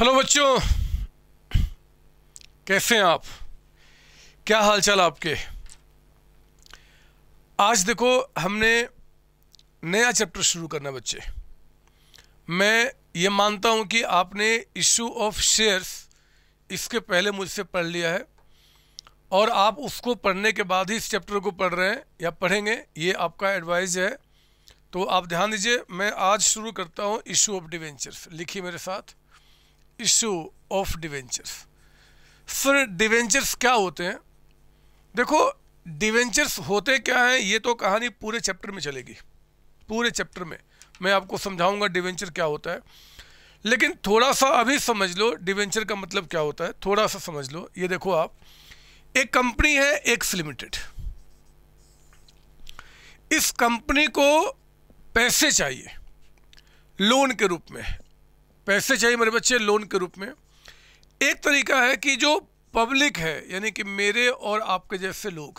Hello बच्चों, कैसे हैं आप? क्या हालचाल आपके? आज देखो, हमने नया चैप्टर शुरू करना है बच्चे। मैं ये मानता हूँ कि आपने इशू ऑफ शेयर्स इसके पहले मुझसे पढ़ लिया है और आप उसको पढ़ने के बाद ही इस चैप्टर को पढ़ रहे हैं या पढ़ेंगे, ये आपका एडवाइस है। तो आप ध्यान दीजिए, मैं आज शुरू करता हूँ इशू ऑफ डिवेंचर्स। लिखिए मेरे साथ, issue of debentures. Sir, debentures क्या होते हैं? देखो, डिवेंचर्स होते क्या हैं ये तो कहानी पूरे चैप्टर में चलेगी। पूरे चैप्टर में मैं आपको समझाऊंगा डिवेंचर क्या होता है, लेकिन थोड़ा सा अभी समझ लो डिवेंचर का मतलब क्या होता है। थोड़ा सा समझ लो। ये देखो, आप एक कंपनी है एक्स लिमिटेड। इस कंपनी को पैसे चाहिए लोन के रूप में। पैसे चाहिए मेरे बच्चे लोन के रूप में। एक तरीका है कि जो पब्लिक है, यानी कि मेरे और आपके जैसे लोग,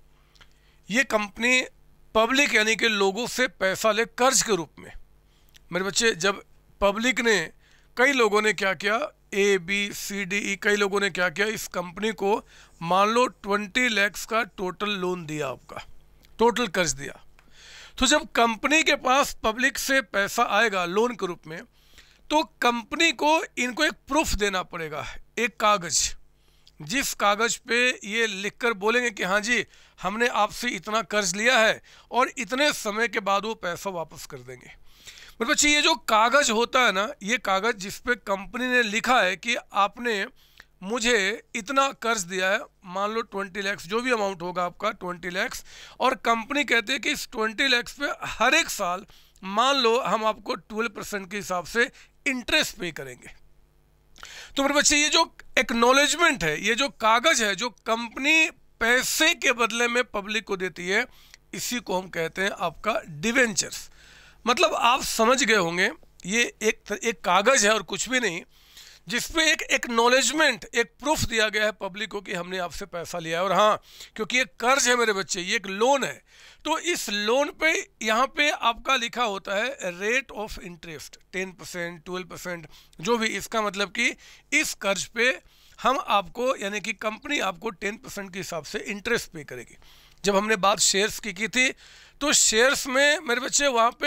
ये कंपनी पब्लिक यानी कि लोगों से पैसा ले कर्ज के रूप में। मेरे बच्चे, जब पब्लिक ने, कई लोगों ने क्या किया, A B C D E, कई लोगों ने क्या किया, इस कंपनी को मान लो 20 लाख का टोटल लोन दिया, आपका टोटल कर्ज दिया। तो जब कंपनी के पास पब्लिक से पैसा आएगा लोन के रूप में, तो कंपनी को इनको एक प्रूफ देना पड़ेगा, एक कागज, जिस कागज पे ये लिखकर बोलेंगे कि हाँ जी, हमने आपसे इतना कर्ज लिया है और इतने समय के बाद वो पैसा वापस कर देंगे। मेरे बच्चे, ये जो कागज होता है ना, ये कागज जिस पे कंपनी ने लिखा है कि आपने मुझे इतना कर्ज दिया है, मान लो 20 लाख, जो भी अमाउंट होगा आपका 20 लाख, और कंपनी कहते हैं कि इस 20 लाख पे हर एक साल मान लो हम आपको 12% के हिसाब से इंटरेस्ट पे करेंगे। तो मेरे बच्चे, ये जो एक्नॉलेजमेंट है, ये जो कागज है जो कंपनी पैसे के बदले में पब्लिक को देती है, इसी को हम कहते हैं आपका डिवेंचर्स। मतलब आप समझ गए होंगे, ये एक कागज है और कुछ भी नहीं, जिसपे एक एक्नॉलेजमेंट, एक प्रूफ दिया गया है पब्लिक को कि हमने आपसे पैसा लिया है। और हाँ, क्योंकि ये कर्ज है मेरे बच्चे, ये एक लोन है, तो इस लोन पे यहाँ पे आपका लिखा होता है रेट ऑफ इंटरेस्ट 10%, 12%, जो भी। इसका मतलब कि इस कर्ज पे हम आपको, यानी कि कंपनी आपको 10% के हिसाब से इंटरेस्ट पे करेगी। जब हमने बात शेयर्स की थी, तो शेयर्स में मेरे बच्चे वहाँ पे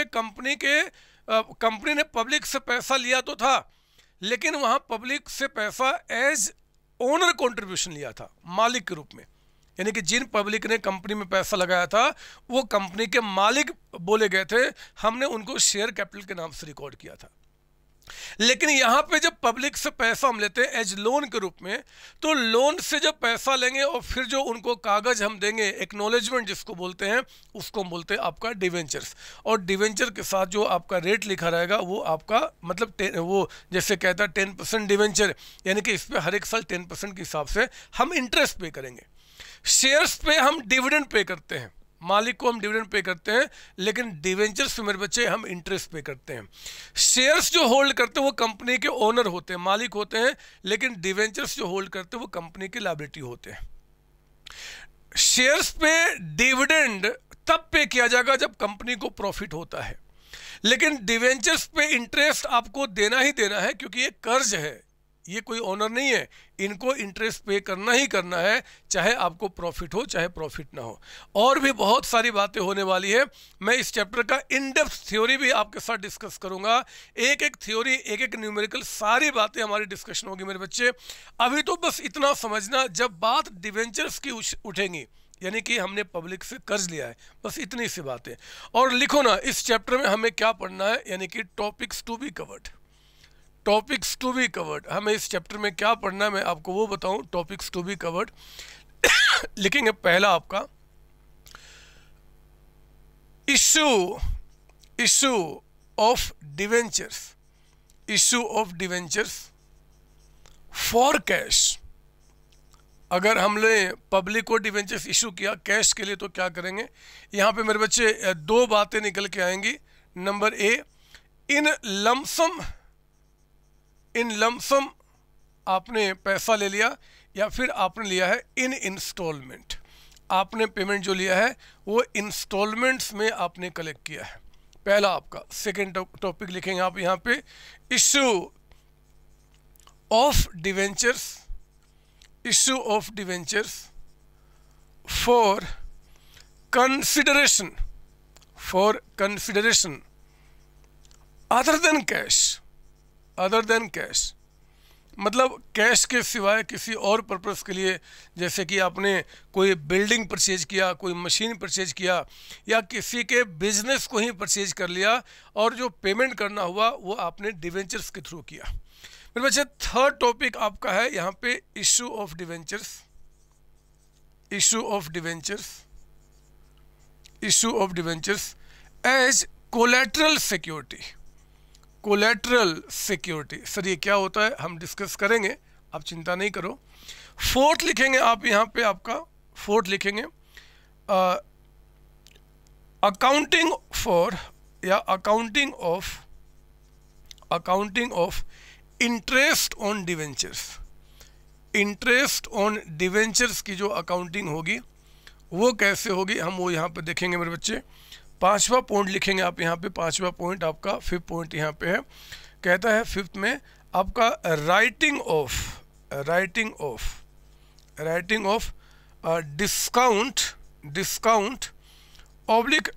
कंपनी ने पब्लिक से पैसा लिया तो था, लेकिन वहाँ पब्लिक से पैसा एज ओनर कंट्रीब्यूशन लिया था, मालिक के रूप में। यानी कि जिन पब्लिक ने कंपनी में पैसा लगाया था, वो कंपनी के मालिक बोले गए थे, हमने उनको शेयर कैपिटल के नाम से रिकॉर्ड किया था। लेकिन यहाँ पे जब पब्लिक से पैसा हम लेते हैं एज लोन के रूप में, तो लोन से जब पैसा लेंगे और फिर जो उनको कागज हम देंगे, एक्नॉलेजमेंट जिसको बोलते हैं, उसको हम बोलते हैं आपका डिवेंचर्स। और डिवेंचर के साथ जो आपका रेट लिखा रहेगा, वो आपका मतलब वो जैसे कहता है 10% डिवेंचर, यानी कि इस पर हर एक साल 10% के हिसाब से हम इंटरेस्ट पे करेंगे। शेयर्स पे हम डिविडेंड पे करते हैं, मालिक को हम डिविडेंड पे करते हैं, लेकिन डिवेंचर्स पे मेरे बच्चे हम इंटरेस्ट पे करते हैं। शेयर्स जो होल्ड करते हैं वो कंपनी के ओनर होते हैं, मालिक होते हैं, लेकिन डिवेंचर्स जो होल्ड करते हैं वो कंपनी के लायबिलिटी होते हैं। शेयर्स पे डिविडेंड तब पे किया जाएगा जब कंपनी को प्रॉफिट होता है, लेकिन डिवेंचर्स पे इंटरेस्ट आपको देना ही देना है, क्योंकि ये कर्ज है, ये कोई ओनर नहीं है, इनको इंटरेस्ट पे करना ही करना है, चाहे आपको प्रॉफिट हो चाहे प्रॉफिट ना हो। और भी बहुत सारी बातें होने वाली है। मैं इस चैप्टर का इन डेप्थ थ्योरी भी आपके साथ डिस्कस करूंगा, एक एक थ्योरी, एक एक न्यूमेरिकल, सारी बातें हमारी डिस्कशन होगी मेरे बच्चे। अभी तो बस इतना समझना, जब बात डिवेंचर्स की उठेंगी, यानी कि हमने पब्लिक से कर्ज लिया है, बस इतनी सी बातें। और लिखो ना, इस चैप्टर में हमें क्या पढ़ना है, यानी कि topics to be covered. Topics to be covered, हमें इस चैप्टर में क्या पढ़ना है मैं आपको वो बताऊं। टॉपिक्स टू बी कवर्ड लिखेंगे। पहला आपका issue of debentures, issue of debentures for cash. अगर हमने पब्लिक को डिवेंचर्स इशू किया कैश के लिए, तो क्या करेंगे? यहाँ पे मेरे बच्चे दो बातें निकल के आएंगी। नंबर ए, इन लमसम आपने पैसा ले लिया, या फिर आपने लिया है इन इंस्टॉलमेंट, आपने पेमेंट जो लिया है वो इंस्टॉलमेंट्स में आपने कलेक्ट किया है। पहला आपका। सेकेंड टॉपिक लिखेंगे आप यहाँ पे, issue of debentures, issue of debentures for consideration, for consideration other than cash, other than cash मतलब कैश के सिवाय किसी और पर्पस के लिए, जैसे कि आपने कोई बिल्डिंग परचेज किया, कोई मशीन परचेज किया, या किसी के बिजनेस को ही परचेज कर लिया और जो पेमेंट करना हुआ वो आपने डिवेंचर्स के थ्रू किया। मेरे बच्चे थर्ड टॉपिक आपका है यहाँ पे issue of debentures, issue of debentures, issue of debentures as collateral security, collateral security. Sir ये क्या होता है हम डिस्कस करेंगे, आप चिंता नहीं करो। फोर्थ लिखेंगे आप यहाँ पे, आपका फोर्थ लिखेंगे अकाउंटिंग फॉर या accounting of interest on debentures, interest on debentures की जो अकाउंटिंग होगी वो कैसे होगी हम वो यहाँ पे देखेंगे मेरे बच्चे। पांचवा पॉइंट लिखेंगे आप यहाँ पे, पांचवा पॉइंट आपका, फिफ्थ पॉइंट यहाँ पे है, कहता है फिफ्थ में आपका writing off discount oblique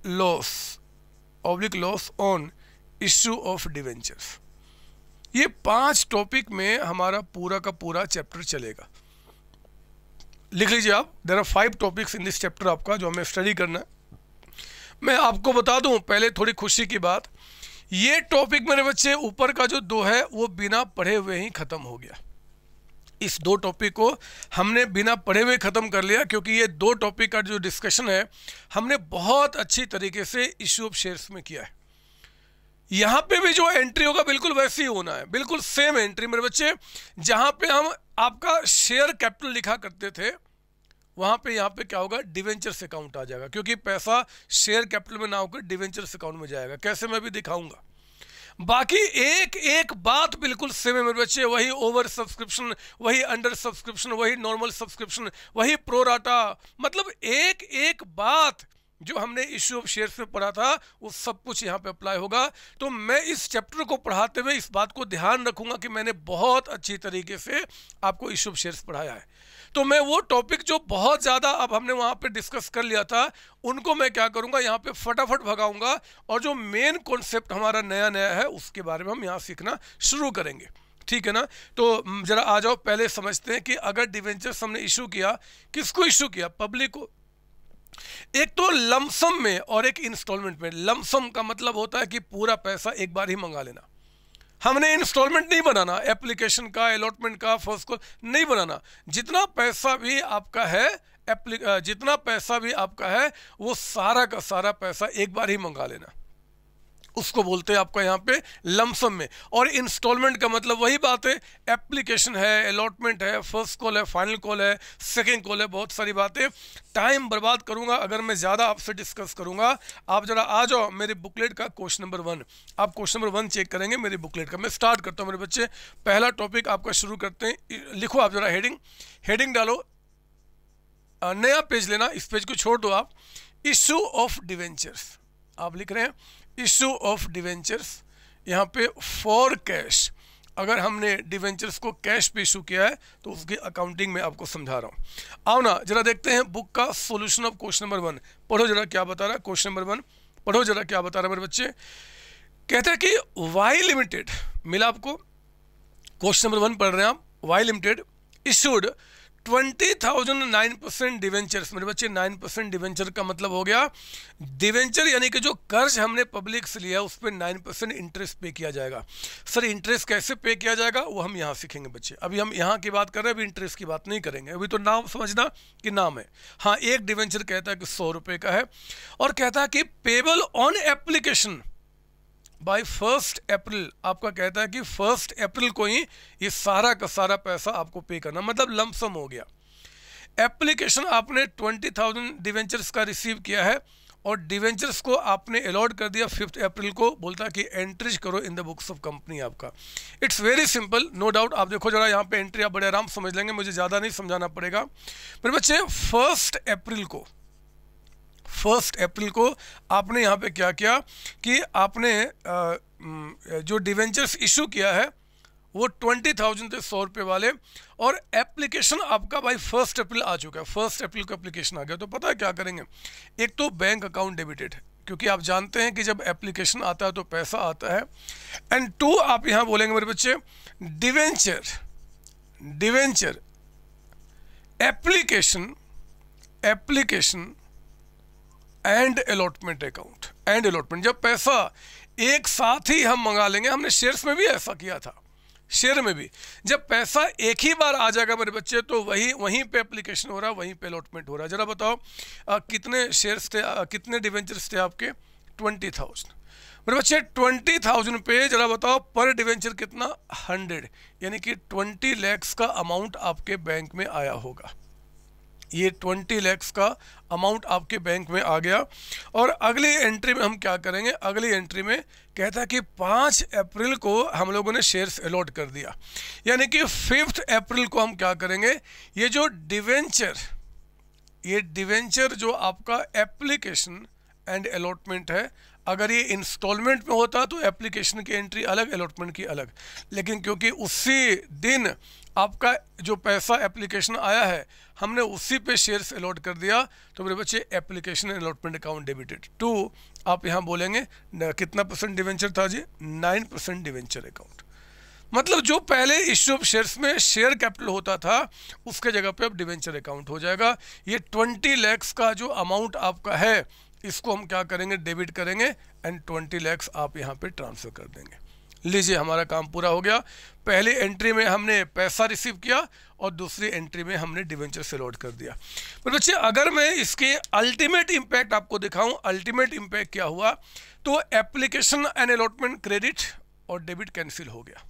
loss on issue of debentures. ये 5 टॉपिक में हमारा पूरा का पूरा चैप्टर चलेगा। लिख लीजिए आप, there are 5 topics in this chapter आपका जो हमें स्टडी करना है। मैं आपको बता दूं पहले थोड़ी खुशी की बात, ये टॉपिक मेरे बच्चे ऊपर का जो 2 है वो बिना पढ़े हुए ही खत्म हो गया। इस 2 टॉपिक को हमने बिना पढ़े हुए खत्म कर लिया, क्योंकि ये 2 टॉपिक का जो डिस्कशन है हमने बहुत अच्छी तरीके से इशू ऑफ शेयर्स में किया है। यहाँ पे भी जो एंट्री होगा बिल्कुल वैसे ही होना है, बिल्कुल सेम एंट्री मेरे बच्चे। जहाँ पे हम आपका शेयर कैपिटल लिखा करते थे वहाँ पे यहाँ पे क्या होगा, डिवेंचर्स अकाउंट आ जाएगा, क्योंकि पैसा शेयर कैपिटल में ना होकर डिवेंचर्स अकाउंट में जाएगा। कैसे मैं भी दिखाऊंगा। बाकी एक एक बात बिल्कुल सेम है मेरे बच्चे, वही ओवर सब्सक्रिप्शन, वही अंडर सब्सक्रिप्शन, वही नॉर्मल सब्सक्रिप्शन, वही प्रोराटा, मतलब एक एक बात जो हमने इश्यू ऑफ शेयर्स में पढ़ा था वो सब कुछ यहाँ पे अप्लाई होगा। तो मैं इस चैप्टर को पढ़ाते हुए इस बात को ध्यान रखूंगा कि मैंने बहुत अच्छी तरीके से आपको इश्यू ऑफ शेयर्स पढ़ाया है। तो मैं वो टॉपिक जो बहुत ज़्यादा अब हमने वहाँ पे डिस्कस कर लिया था उनको मैं क्या करूँगा, यहाँ पे फटाफट भगाऊंगा, और जो मेन कॉन्सेप्ट हमारा नया नया है उसके बारे में हम यहाँ सीखना शुरू करेंगे। ठीक है ना। तो ज़रा आ जाओ, पहले समझते हैं कि अगर डिवेंचर्स हमने इशू किया, किसको इशू किया, पब्लिक को। एक तो लमसम में और एक इंस्टॉलमेंट में। लमसम का मतलब होता है कि पूरा पैसा एक बार ही मंगा लेना। हमने इंस्टॉलमेंट नहीं बनाना, एप्लीकेशन का, अलॉटमेंट का, फर्स्ट को नहीं बनाना। जितना पैसा भी आपका है वो सारा का सारा पैसा एक बार ही मंगा लेना, उसको बोलते हैं आपका यहाँ पे लमसम में। और इंस्टॉलमेंट का मतलब वही बात है, एप्लीकेशन है, अलॉटमेंट है, फर्स्ट कॉल है, फाइनल कॉल है, सेकंड कॉल है, बहुत सारी बातें। टाइम बर्बाद करूंगा अगर मैं ज़्यादा आपसे डिस्कस करूंगा। आप जरा आ जाओ मेरे बुकलेट का क्वेश्चन नंबर 1, आप क्वेश्चन नंबर 1 चेक करेंगे मेरी बुकलेट का। मैं स्टार्ट करता हूँ मेरे बच्चे, पहला टॉपिक आपका शुरू करते हैं। लिखो आप जरा हेडिंग डालो, नया पेज लेना, इस पेज को छोड़ दो आप। इशू ऑफ डिवेंचर्स आप लिख रहे हैं, इशू ऑफ डिवेंचर्स यहाँ पे फॉर कैश। अगर हमने डिवेंचर्स को कैश पे इशू किया है तो उसकी अकाउंटिंग में आपको समझा रहा हूँ। आओ ना जरा देखते हैं बुक का सॉल्यूशन ऑफ क्वेश्चन नंबर 1। पढ़ो जरा क्या बता रहा है क्वेश्चन नंबर 1, पढ़ो जरा क्या बता रहा है मेरे बच्चे। कहते हैं कि वाई लिमिटेड, मिला आपको, क्वेश्चन नंबर 1 पढ़ रहे हैं आप। Y limited issued 20,009% debentures. मेरे बच्चे 9% डिवेंचर का मतलब हो गया डिवेंचर यानी कि जो कर्ज हमने पब्लिक से लिया उस पर 9% इंटरेस्ट पे किया जाएगा। सर इंटरेस्ट कैसे पे किया जाएगा वो हम यहाँ सीखेंगे बच्चे। अभी हम यहाँ की बात कर रहे हैं, अभी इंटरेस्ट की बात नहीं करेंगे। अभी तो नाम समझना कि नाम है। हाँ, एक डिवेंचर कहता है कि 100 रुपये का है और कहता है कि payable on application by 1 April. आपका कहता है कि 1 अप्रैल को ही ये सारा का सारा पैसा आपको पे करना, मतलब लमसम हो गया। एप्लीकेशन आपने 20,000 डिवेंचर्स का रिसीव किया है और डिवेंचर्स को आपने अलॉट कर दिया 5 अप्रैल को। बोलता है कि एंट्रीज करो in the books of company आपका। It's very simple, no doubt. आप देखो जरा यहाँ पे एंट्री आप बड़े आराम समझ लेंगे, मुझे ज़्यादा नहीं समझाना पड़ेगा मेरे बच्चे। 1 अप्रैल को आपने यहाँ पे क्या किया कि आपने जो डिवेंचर्स इशू किया है वो 20,000 थे 100 रुपये वाले, और एप्लीकेशन आपका भाई 1 अप्रैल आ चुका है, 1 अप्रैल को एप्लीकेशन आ गया। तो पता है क्या करेंगे, एक तो बैंक अकाउंट डेबिटेड, क्योंकि आप जानते हैं कि जब एप्लीकेशन आता है तो पैसा आता है। एंड 2 आप यहाँ बोलेंगे मेरे बच्चे debenture, debenture application, application and allotment account, and allotment. जब पैसा एक साथ ही हम मंगा लेंगे, हमने शेयर्स में भी ऐसा किया था, शेयर में भी जब पैसा एक ही बार आ जाएगा मेरे बच्चे तो वहीं पे एप्लीकेशन हो रहा है, वहीं पे अलॉटमेंट हो रहा है। जरा बताओ कितने शेयर्स थे, कितने डिवेंचर्स थे आपके? 20,000 मेरे बच्चे। 20,000 पे जरा बताओ पर डिवेंचर कितना? 100, यानी कि 20 लाख का अमाउंट आपके बैंक में आया होगा। ये 20 लाख का अमाउंट आपके बैंक में आ गया। और अगली एंट्री में हम क्या करेंगे, अगली एंट्री में कहता है कि 5 अप्रैल को हम लोगों ने शेयर्स अलॉट कर दिया, यानी कि 5 अप्रैल को हम क्या करेंगे, ये जो डिवेंचर, ये डिवेंचर जो आपका एप्लीकेशन एंड अलॉटमेंट है, अगर ये इंस्टॉलमेंट में होता तो एप्लीकेशन की एंट्री अलग, अलॉटमेंट की अलग, लेकिन क्योंकि उसी दिन आपका जो पैसा एप्लीकेशन आया है हमने उसी पे शेयर्स अलॉट कर दिया, तो मेरे बच्चे application and allotment account debited. 2 आप यहाँ बोलेंगे कितना परसेंट डिवेंचर था जी? 9% डिवेंचर अकाउंट। मतलब जो पहले इश्यू ऑफ शेयर्स में शेयर कैपिटल होता था उसके जगह पे अब डिवेंचर अकाउंट हो जाएगा। ये 20 लाख का जो अमाउंट आपका है इसको हम क्या करेंगे, डेबिट करेंगे, एंड 20 लाख आप यहाँ पे ट्रांसफर कर देंगे। लीजिए हमारा काम पूरा हो गया। पहली एंट्री में हमने पैसा रिसीव किया और दूसरी एंट्री में हमने डिवेंचर से अलॉट कर दिया। पर बच्चे अगर मैं इसके अल्टीमेट इम्पैक्ट आपको दिखाऊं, अल्टीमेट इम्पैक्ट क्या हुआ, तो एप्लीकेशन एंड अलॉटमेंट क्रेडिट और डेबिट कैंसिल हो गया,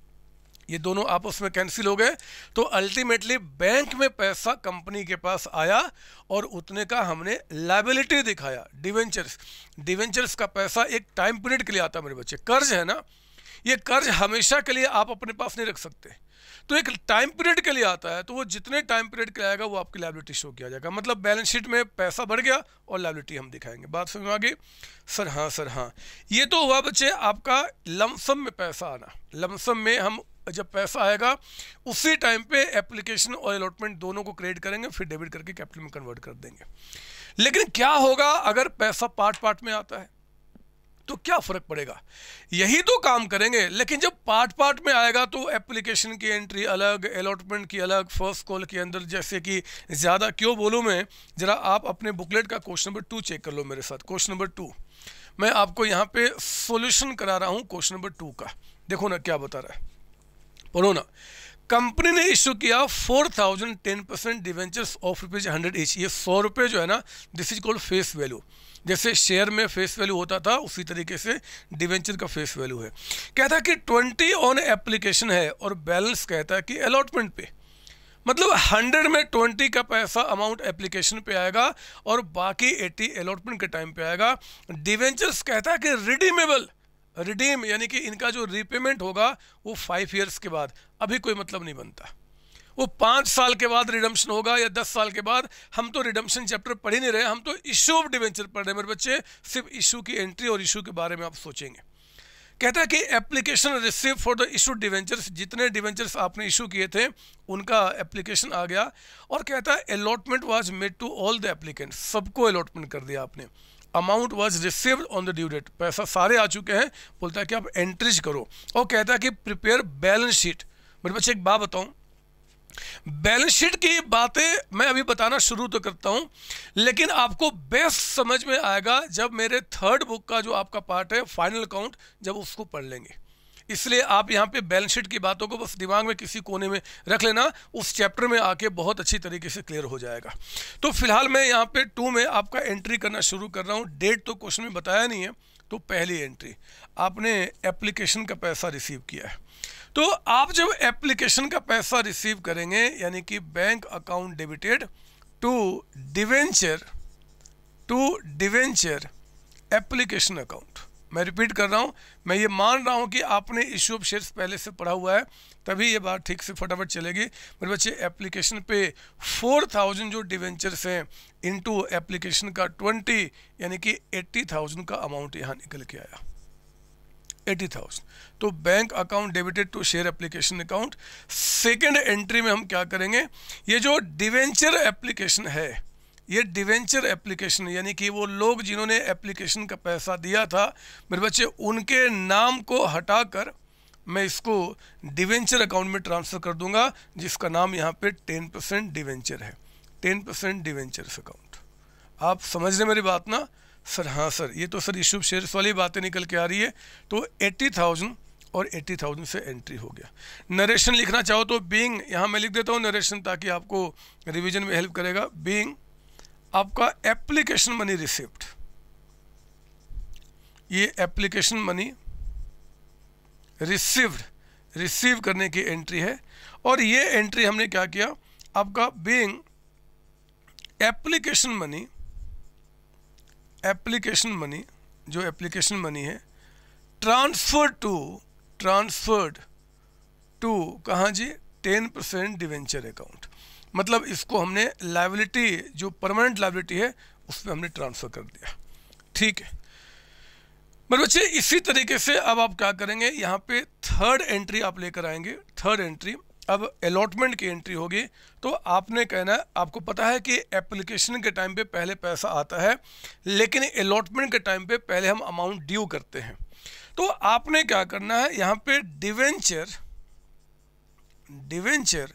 ये दोनों आपस में कैंसिल हो गए। तो अल्टीमेटली बैंक में पैसा कंपनी के पास आया और उतने का हमने लायबिलिटी दिखाया। डिवेंचर्स, डिवेंचर्स का पैसा एक टाइम पीरियड के लिए आता है मेरे बच्चे, कर्ज है ना, ये कर्ज हमेशा के लिए आप अपने पास नहीं रख सकते, तो एक टाइम पीरियड के लिए आता है, तो वो जितने टाइम पीरियड के लिए आएगा वो आपकी लायबिलिटी शो किया जाएगा। मतलब बैलेंस शीट में पैसा बढ़ गया और लायबिलिटी हम दिखाएंगे। बात समझ में आ गई? सर हाँ, सर हाँ। ये तो हुआ बच्चे आपका लमसम में पैसा आना। लमसम में हम जब पैसा आएगा उसी टाइम पे एप्लीकेशन और अलॉटमेंट दोनों को क्रेडिट करेंगे, फिर डेबिट करके कैपिटल में कन्वर्ट कर देंगे। लेकिन क्या होगा अगर पैसा पार्ट पार्ट में आता है, तो क्या फर्क पड़ेगा? यही तो काम करेंगे, लेकिन जब पार्ट पार्ट में आएगा तो एप्लीकेशन की एंट्री अलग, अलॉटमेंट की अलग। फर्स्ट कॉल के अंदर जैसे कि ज़्यादा क्यों बोलूँ मैं, ज़रा आप अपने बुकलेट का क्वेश्चन नंबर 2 चेक कर लो मेरे साथ। क्वेश्चन नंबर 2 मैं आपको यहाँ पे सॉल्यूशन करा रहा हूँ क्वेश्चन नंबर 2 का। देखो ना क्या बता रहा है, पढ़ो ना। कंपनी ने इशू किया 4,010% डिवेंचर्स ऑफ ₹100 ईच। ये 100 रुपये जो है ना, this is called face value. जैसे शेयर में फेस वैल्यू होता था उसी तरीके से डिवेंचर का फेस वैल्यू है। कहता है कि 20 ऑन एप्लीकेशन है और बैलेंस कहता है कि अलॉटमेंट पे। मतलब 100 में 20 का पैसा अमाउंट एप्लीकेशन पे आएगा और बाकी 80 अलॉटमेंट के टाइम पे आएगा। डिवेंचर्स कहता है कि रिडीमेबल, रिडीम यानी कि इनका जो रीपेमेंट होगा वो 5 ईयर्स के बाद, अभी कोई मतलब नहीं बनता। वो 5 साल के बाद रिडम्पशन होगा या 10 साल के बाद। हम तो रिडम्पशन चैप्टर पढ़ ही नहीं रहे, हम तो इशू ऑफ डिवेंचर पढ़ रहे हैं मेरे बच्चे। सिर्फ इशू की एंट्री और इशू के बारे में आप सोचेंगे। कहता है कि application receive for the issued debentures, जितने डिवेंचर्स आपने इशू किए थे उनका एप्लीकेशन आ गया। और कहता है allotment was made to all the applicants, सबको अलॉटमेंट कर दिया आपने। Amount was received on the due date, पैसा सारे आ चुके हैं। बोलता है कि आप एंट्रीज करो। और कहता है कि प्रिपेयर बैलेंस शीट। मेरे बच्चे एक बात बताऊं, बैलेंस शीट की बातें मैं अभी बताना शुरू तो करता हूं, लेकिन आपको बेस्ट समझ में आएगा जब मेरे 3rd बुक का जो आपका पार्ट है फाइनल अकाउंट, जब उसको पढ़ लेंगे। इसलिए आप यहाँ पे बैलेंस शीट की बातों को बस दिमाग में किसी कोने में रख लेना, उस चैप्टर में आके बहुत अच्छी तरीके से क्लियर हो जाएगा। तो फिलहाल मैं यहाँ पे 2 में आपका एंट्री करना शुरू कर रहा हूँ। डेट तो क्वेश्चन में बताया नहीं है। तो पहली एंट्री, आपने एप्लीकेशन का पैसा रिसीव किया है। तो आप जब एप्लीकेशन का पैसा रिसीव करेंगे यानी कि bank account debited to debenture application account. मैं रिपीट कर रहा हूँ, मैं ये मान रहा हूँ कि आपने इशू ऑफ शेयर्स पहले से पढ़ा हुआ है, तभी ये बात ठीक से फटाफट चलेगी। मेरे बच्चे एप्लीकेशन पे 4,000 जो डिवेंचर्स हैं इनटू एप्लीकेशन का 20 यानी कि 80,000 का अमाउंट यहाँ निकल के आया। 80,000। तो bank account debited to share application account. Second entry में हम क्या करेंगे, ये जो डिवेंचर एप्लीकेशन है, ये डिवेंचर एप्लीकेशन यानी कि वो लोग जिन्होंने एप्लीकेशन का पैसा दिया था मेरे बच्चे, उनके नाम को हटाकर मैं इसको डिवेंचर अकाउंट में ट्रांसफ़र कर दूंगा, जिसका नाम यहाँ पे 10% डिवेंचर है, 10% डिवेंचर्स अकाउंट। आप समझ रहे मेरी बात ना सर? हाँ सर, ये तो सर इशू शेयर्स वाली बातें निकल के आ रही है। तो 80,000 और 80,000 से एंट्री हो गया। नरेशन लिखना चाहो तो बीइंग, यहाँ मैं लिख देता हूँ नरेशन ताकि आपको रिवीजन में हेल्प करेगा। बीइंग आपका एप्लीकेशन मनी रिसिप्ट, ये एप्लीकेशन मनी रिसीव करने की एंट्री है। और ये एंट्री हमने क्या किया, आपका बीइंग एप्लीकेशन मनी जो एप्लीकेशन मनी है ट्रांसफर्ड टू कहाँ जी, 10% डिवेंचर अकाउंट। मतलब इसको हमने लायबिलिटी, जो परमानेंट लायबिलिटी है, उसमें हमने ट्रांसफ़र कर दिया। ठीक है मेरे बच्चे, इसी तरीके से अब आप क्या करेंगे, यहाँ पे थर्ड एंट्री आप लेकर आएंगे। थर्ड एंट्री अब अलॉटमेंट की एंट्री होगी। तो आपने कहना है, आपको पता है कि एप्लीकेशन के टाइम पे पहले पैसा आता है, लेकिन अलॉटमेंट के टाइम पे पहले हम अमाउंट ड्यू करते हैं। तो आपने क्या करना है, यहाँ पे debenture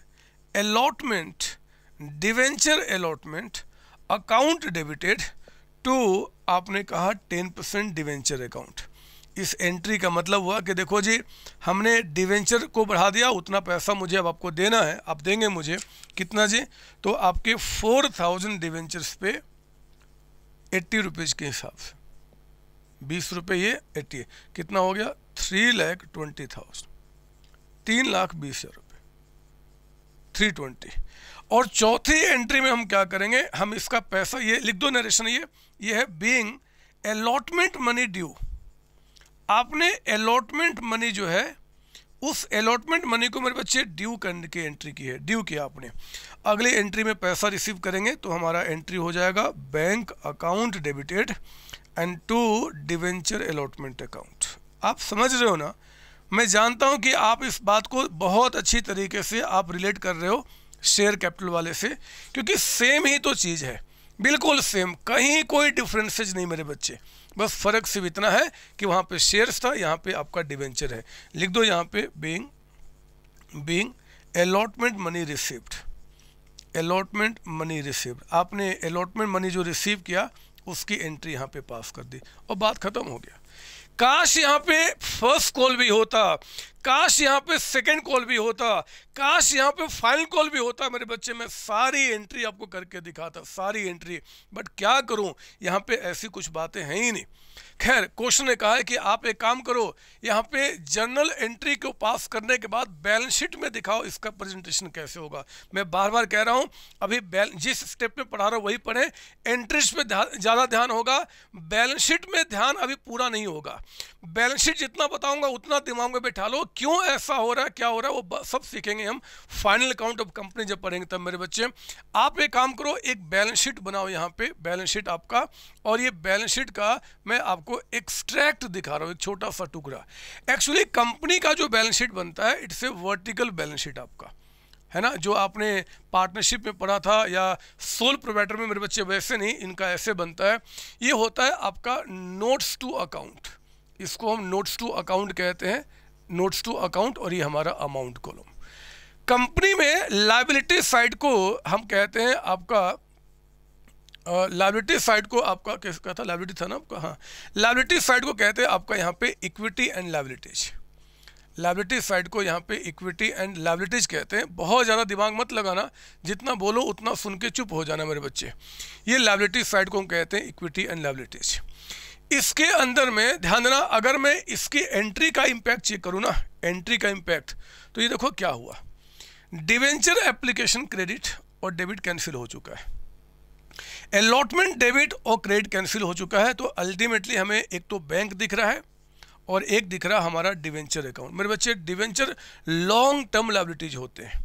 allotment account debited to, आपने कहा 10% डिवेंचर अकाउंट। इस एंट्री का मतलब हुआ कि देखो जी, हमने डिवेंचर को बढ़ा दिया, उतना पैसा मुझे अब आपको देना है। आप देंगे मुझे कितना जी, तो आपके 4,000 डिवेंचर्स पे 80 रुपीज़ के हिसाब से 20 रुपये, ये 80 कितना हो गया, 3,20,000, 3,20,000 रुपये, 320। और चौथी एंट्री में हम क्या करेंगे, हम इसका पैसा, ये लिख दो नरेशन, ये है बीइंग अलॉटमेंट मनी ड्यू। आपने अलॉटमेंट मनी जो है, उस अलॉटमेंट मनी को मेरे बच्चे ड्यू करने की एंट्री की है, ड्यू किया आपने। अगली एंट्री में पैसा रिसीव करेंगे तो हमारा एंट्री हो जाएगा bank account debited and to debenture allotment account. आप समझ रहे हो ना? मैं जानता हूं कि आप इस बात को बहुत अच्छी तरीके से आप रिलेट कर रहे हो शेयर कैपिटल वाले से, क्योंकि सेम ही तो चीज़ है, बिल्कुल सेम, कहीं कोई डिफरेंसेज नहीं मेरे बच्चे। बस फ़र्क सिर्फ इतना है कि वहाँ पे शेयर्स था, यहाँ पे आपका डिवेंचर है। लिख दो यहाँ पे बीइंग अलॉटमेंट मनी रिसीव्ड। आपने अलॉटमेंट मनी जो रिसीव किया उसकी एंट्री यहाँ पे पास कर दी और बात खत्म हो गया। काश यहाँ पे फर्स्ट कॉल भी होता, काश यहाँ पे सेकंड कॉल भी होता, काश यहाँ पे फाइनल कॉल भी होता मेरे बच्चे, मैं सारी एंट्री आपको करके दिखाता, सारी एंट्री। बट क्या करूँ, यहाँ पे ऐसी कुछ बातें हैं ही नहीं। खैर, क्वेश्चन ने कहा है कि आप एक काम करो, यहाँ पे जर्नल एंट्री को पास करने के बाद बैलेंस शीट में दिखाओ इसका प्रेजेंटेशन कैसे होगा। मैं बार बार कह रहा हूँ, अभी जिस स्टेप में पढ़ा रहा हूँ वही पढ़ें, एंट्रीज पे ज़्यादा ध्यान होगा, बैलेंस शीट में ध्यान अभी पूरा नहीं होगा। बैलेंस शीट जितना बताऊंगा उतना दिमाग में बैठा लो, क्यों ऐसा हो रहा है, क्या हो रहा है, वो सब सीखेंगे हम फाइनल अकाउंट ऑफ कंपनी जब पढ़ेंगे तब मेरे बच्चे। आप एक काम करो, एक बैलेंस शीट बनाओ यहाँ पे, बैलेंस शीट आपका, और ये बैलेंस शीट का मैं आपको एक्सट्रैक्ट दिखा रहा हूँ, एक छोटा सा टुकड़ा। एक्चुअली कंपनी का जो बैलेंस शीट बनता है, it's a vertical balance sheet आपका, है ना, जो आपने पार्टनरशिप में पढ़ा था या सोल प्रोवाइडर में मेरे बच्चे, वैसे नहीं, इनका ऐसे बनता है। ये होता है आपका नोट्स टू अकाउंट, इसको हम नोट्स टू अकाउंट कहते हैं, नोट्स टू अकाउंट, और ये हमारा अमाउंट कॉलम। कंपनी में लायबिलिटी साइड को हम कहते हैं आपका, लायबिलिटी साइड को आपका किसका था, लायबिलिटी था ना आपका, हाँ, लायबिलिटी साइड को कहते हैं आपका यहाँ पे equity and liabilities. Liability side को यहाँ पे इक्विटी एंड लायबिलिटीज कहते हैं। बहुत ज़्यादा दिमाग मत लगाना, जितना बोलो उतना सुन के चुप हो जाना मेरे बच्चे। ये लायबिलिटी साइड को हम कहते हैं इक्विटी एंड लायबिलिटीज। इसके अंदर में ध्यान देना, अगर मैं इसकी एंट्री का इम्पैक्ट चेक करूँ ना, एंट्री का इम्पैक्ट, तो ये देखो क्या हुआ, डिवेंचर एप्लीकेशन क्रेडिट और डेबिट कैंसिल हो चुका है, अलॉटमेंट डेबिट और क्रेडिट कैंसिल हो चुका है। तो अल्टीमेटली हमें एक तो बैंक दिख रहा है और एक दिख रहा है हमारा डिवेंचर अकाउंट। मेरे बच्चे, डिवेंचर लॉन्ग टर्म लायबिलिटीज होते हैं,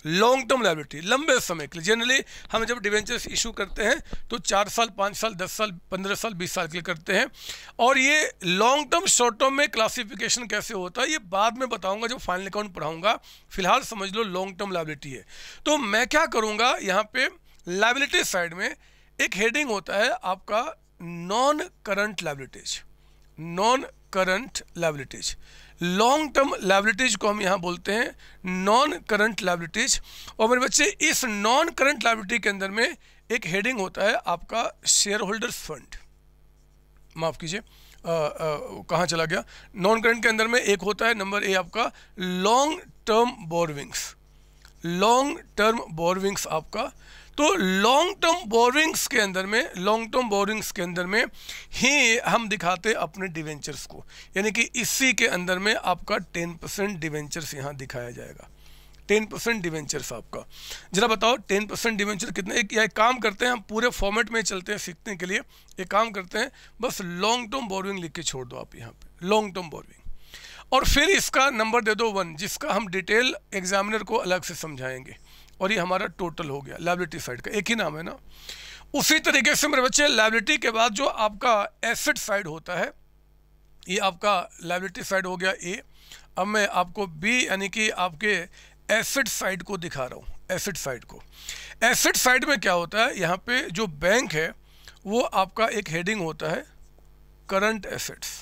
लॉन्ग टर्म लायबिलिटी, लंबे समय के लिए। जनरली हम जब डिवेंचर्स इशू करते हैं तो 4 साल, 5 साल, 10 साल, 15 साल, 20 साल के लिए करते हैं। और ये लॉन्ग टर्म शॉर्ट टर्म में क्लासिफिकेशन कैसे होता है ये बाद में बताऊंगा जब फाइनल अकाउंट पढ़ाऊंगा। फिलहाल समझ लो लॉन्ग टर्म लायबिलिटी है। तो मैं क्या करूंगा, यहाँ पे लायबिलिटी साइड में एक हेडिंग होता है आपका non current liabilities. Non current liabilities, long term liabilities को हम यहाँ बोलते हैं नॉन करंट लायबिलिटीज। और मेरे बच्चे इस नॉन करंट लायबिलिटी के अंदर में एक हेडिंग होता है आपका शेयर होल्डर्स फंड। माफ कीजिए, कहाँ चला गया, नॉन करंट के अंदर में एक होता है नंबर ए आपका long term borrowings. Long term borrowings आपका, तो लॉन्ग टर्म बोरिंग्स के अंदर में, लॉन्ग टर्म बोरिंग्स के अंदर में ही हम दिखाते अपने डिवेंचर्स को, यानी कि इसी के अंदर में आपका 10% डिवेंचर्स यहाँ दिखाया जाएगा। 10% डिवेंचर्स आपका, जरा बताओ 10% डिवेंचर कितने। एक काम करते हैं, हम पूरे फॉर्मेट में चलते हैं सीखने के लिए। एक काम करते हैं, बस लॉन्ग टर्म बोरिंग लिख के छोड़ दो आप यहाँ पे, लॉन्ग टर्म बोरिंग, और फिर इसका नंबर दे दो 1, जिसका हम डिटेल एग्जामिनर को अलग से समझाएंगे। और ये हमारा टोटल हो गया लायबिलिटी साइड का, एक ही नाम है ना। उसी तरीके से मेरे बच्चे लायबिलिटी के बाद जो आपका एसेट साइड होता है, ये आपका लायबिलिटी साइड हो गया ए। अब मैं आपको बी यानी कि आपके एसेट साइड को दिखा रहा हूँ। एसेट साइड को, एसेट साइड में क्या होता है, यहाँ पे जो बैंक है वो आपका एक हेडिंग होता है करंट एसेट्स।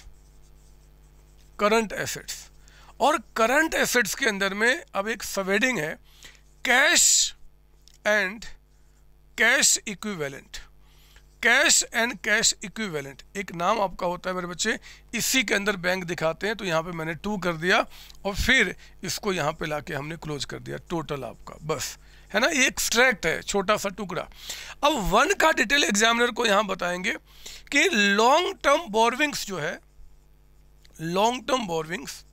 करंट एसेट्स, और करंट एसेट्स के अंदर में अब एक सब हेडिंग है cash and cash equivalent. Cash and cash equivalent एक नाम आपका होता है मेरे बच्चे। इसी के अंदर बैंक दिखाते हैं, तो यहाँ पे मैंने 2 कर दिया और फिर इसको यहाँ पे लाके हमने क्लोज कर दिया। टोटल आपका बस है ना, ये एक्सट्रैक्ट है, छोटा सा टुकड़ा। अब 1 का डिटेल एग्जामिनर को यहाँ बताएंगे कि लॉन्ग टर्म बोरविंग्स जो है, लॉन्ग टर्म बोरविंग्स,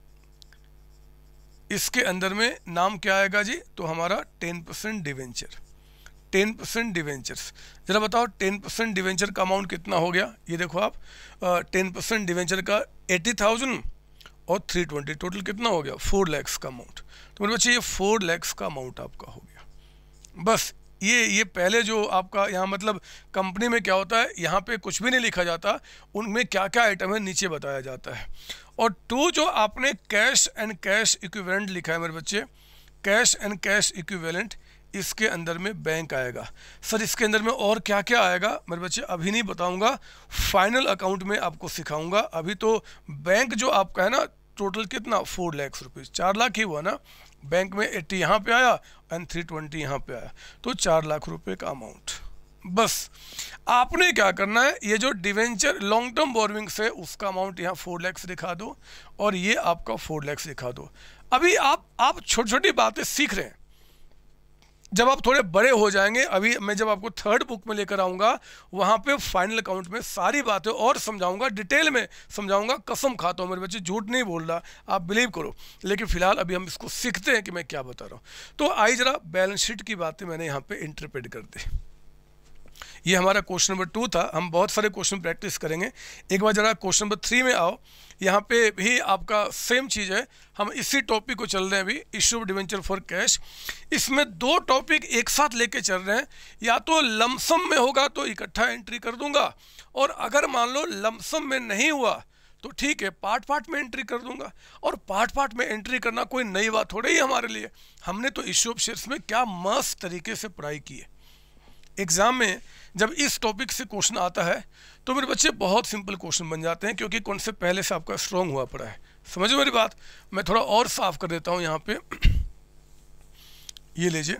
इसके अंदर में नाम क्या आएगा जी, तो हमारा 10% डिवेंचर। 10% डिवेंचर्स, जरा बताओ 10% डिवेंचर का अमाउंट कितना हो गया। ये देखो आप, 10% डिवेंचर का 80,000 और 320, टोटल कितना हो गया 4 लाख का अमाउंट। तो मेरे बच्चे ये 4 लाख का अमाउंट आपका हो गया। बस ये पहले जो आपका यहाँ मतलब कंपनी में क्या होता है, यहाँ पे कुछ भी नहीं लिखा जाता, उनमें क्या क्या आइटम है नीचे बताया जाता है। और 2 जो आपने कैश एंड कैश इक्विवेलेंट लिखा है मेरे बच्चे, कैश एंड कैश इक्विवेलेंट, इसके अंदर में बैंक आएगा। सर इसके अंदर में और क्या क्या आएगा मेरे बच्चे अभी नहीं बताऊंगा, फाइनल अकाउंट में आपको सिखाऊंगा। अभी तो बैंक जो आपका है ना, टोटल कितना 4 लाख रुपीज़, 4 लाख ही हुआ ना। बैंक में 80 यहाँ पे आया एंड 320 यहाँ पे आया, तो 4 लाख रुपए का अमाउंट। बस आपने क्या करना है, ये जो डिवेंचर लॉन्ग टर्म बोरविंग्स है उसका अमाउंट यहाँ 4 लाख दिखा दो और ये आपका 4 लाख दिखा दो। अभी आप छोटी छोटी बातें सीख रहे हैं, जब आप थोड़े बड़े हो जाएंगे, अभी मैं जब आपको 3rd बुक में लेकर आऊँगा वहाँ पे फाइनल अकाउंट में सारी बातें और समझाऊंगा, डिटेल में समझाऊंगा। कसम खाता हूँ मेरे बच्चे, झूठ नहीं बोल रहा, आप बिलीव करो। लेकिन फिलहाल अभी हम इसको सीखते हैं कि मैं क्या बता रहा हूँ। तो आई जरा बैलेंस शीट की बातें मैंने यहाँ पे इंटरप्रेट कर दी। ये हमारा क्वेश्चन नंबर 2 था, हम बहुत सारे क्वेश्चन प्रैक्टिस करेंगे। एक बार जरा क्वेश्चन नंबर 3 में आओ, यहाँ पे भी आपका सेम चीज़ है। हम इसी टॉपिक को चल रहे हैं अभी, issue of debenture for cash. इसमें 2 टॉपिक एक साथ लेके चल रहे हैं, या तो लमसम में होगा तो इकट्ठा एंट्री कर दूंगा, और अगर मान लो लमसम में नहीं हुआ तो ठीक है पार्ट पार्ट में एंट्री कर दूंगा। और पार्ट पार्ट में एंट्री करना कोई नई बात थोड़ी ही हमारे लिए, हमने तो इश्यू ऑफ शेयर्स में क्या मस्त तरीके से पढ़ाई की है। एग्जाम में जब इस टॉपिक से क्वेश्चन आता है तो मेरे बच्चे बहुत सिंपल क्वेश्चन बन जाते हैं, क्योंकि कॉन्सेप्ट पहले से आपका स्ट्रॉन्ग हुआ पड़ा है। समझो मेरी बात, मैं थोड़ा और साफ कर देता हूं यहाँ पे। ये लीजिए,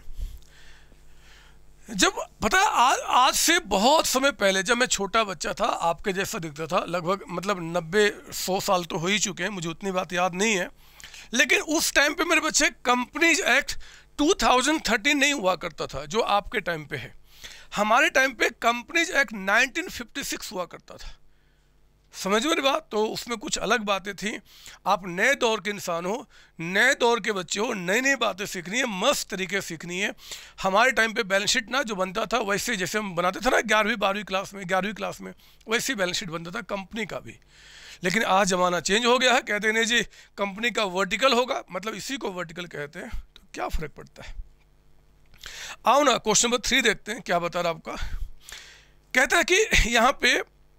जब पता है आज से बहुत समय पहले जब मैं छोटा बच्चा था, आपके जैसा दिखता था, लगभग मतलब 90-100 साल तो हो ही चुके हैं, मुझे उतनी बात याद नहीं है। लेकिन उस टाइम पे मेरे बच्चे कंपनीज एक्ट 2013 नहीं हुआ करता था जो आपके टाइम पे है। हमारे टाइम पे कंपनीज एक्ट 1956 हुआ करता था। समझ मेरी बात, तो उसमें कुछ अलग बातें थी। आप नए दौर के इंसान हो, नए दौर के बच्चे हो, नई नई बातें सीखनी है, मस्त तरीके से सीखनी है। हमारे टाइम पे बैलेंस शीट ना जो बनता था, वैसे जैसे हम बनाते थे ना 11वीं-12वीं क्लास में, 11वीं क्लास में वैसे बैलेंस शीट बनता था कंपनी का भी। लेकिन आज ज़माना चेंज हो गया है, कहते हैं नहीं जी कंपनी का वर्टिकल होगा, मतलब इसी को वर्टिकल कहते हैं। तो क्या फर्क पड़ता है। आओ ना क्वेश्चन नंबर 3 देखते हैं क्या बता रहा आपका। कहता है कि यहाँ पे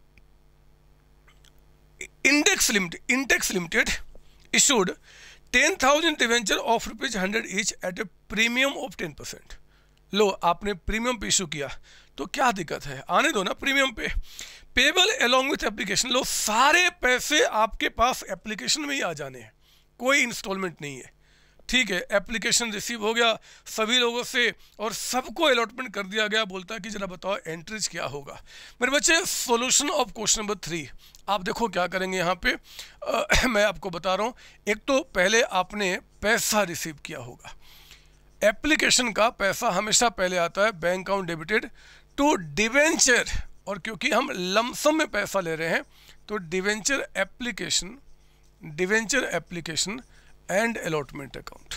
Intex limited issued 10,000 debenture of ₹100 each at a premium of 10%। लो आपने प्रीमियम पे इशू किया तो क्या दिक्कत है, आने दो ना प्रीमियम पे। पेबल अलॉन्ग विथ एप्लीकेशन, लो सारे पैसे आपके पास एप्लीकेशन में ही आ जाने हैं, कोई इंस्टॉलमेंट नहीं है, ठीक है। एप्लीकेशन रिसीव हो गया सभी लोगों से और सबको अलॉटमेंट कर दिया गया। बोलता है कि जरा बताओ एंट्रीज क्या होगा। मेरे बच्चे सॉल्यूशन ऑफ क्वेश्चन नंबर 3 आप देखो क्या करेंगे यहाँ पे। मैं आपको बता रहा हूँ, एक तो पहले आपने पैसा रिसीव किया होगा, एप्लीकेशन का पैसा हमेशा पहले आता है bank account debited to debenture, और क्योंकि हम लमसम में पैसा ले रहे हैं तो debenture application and allotment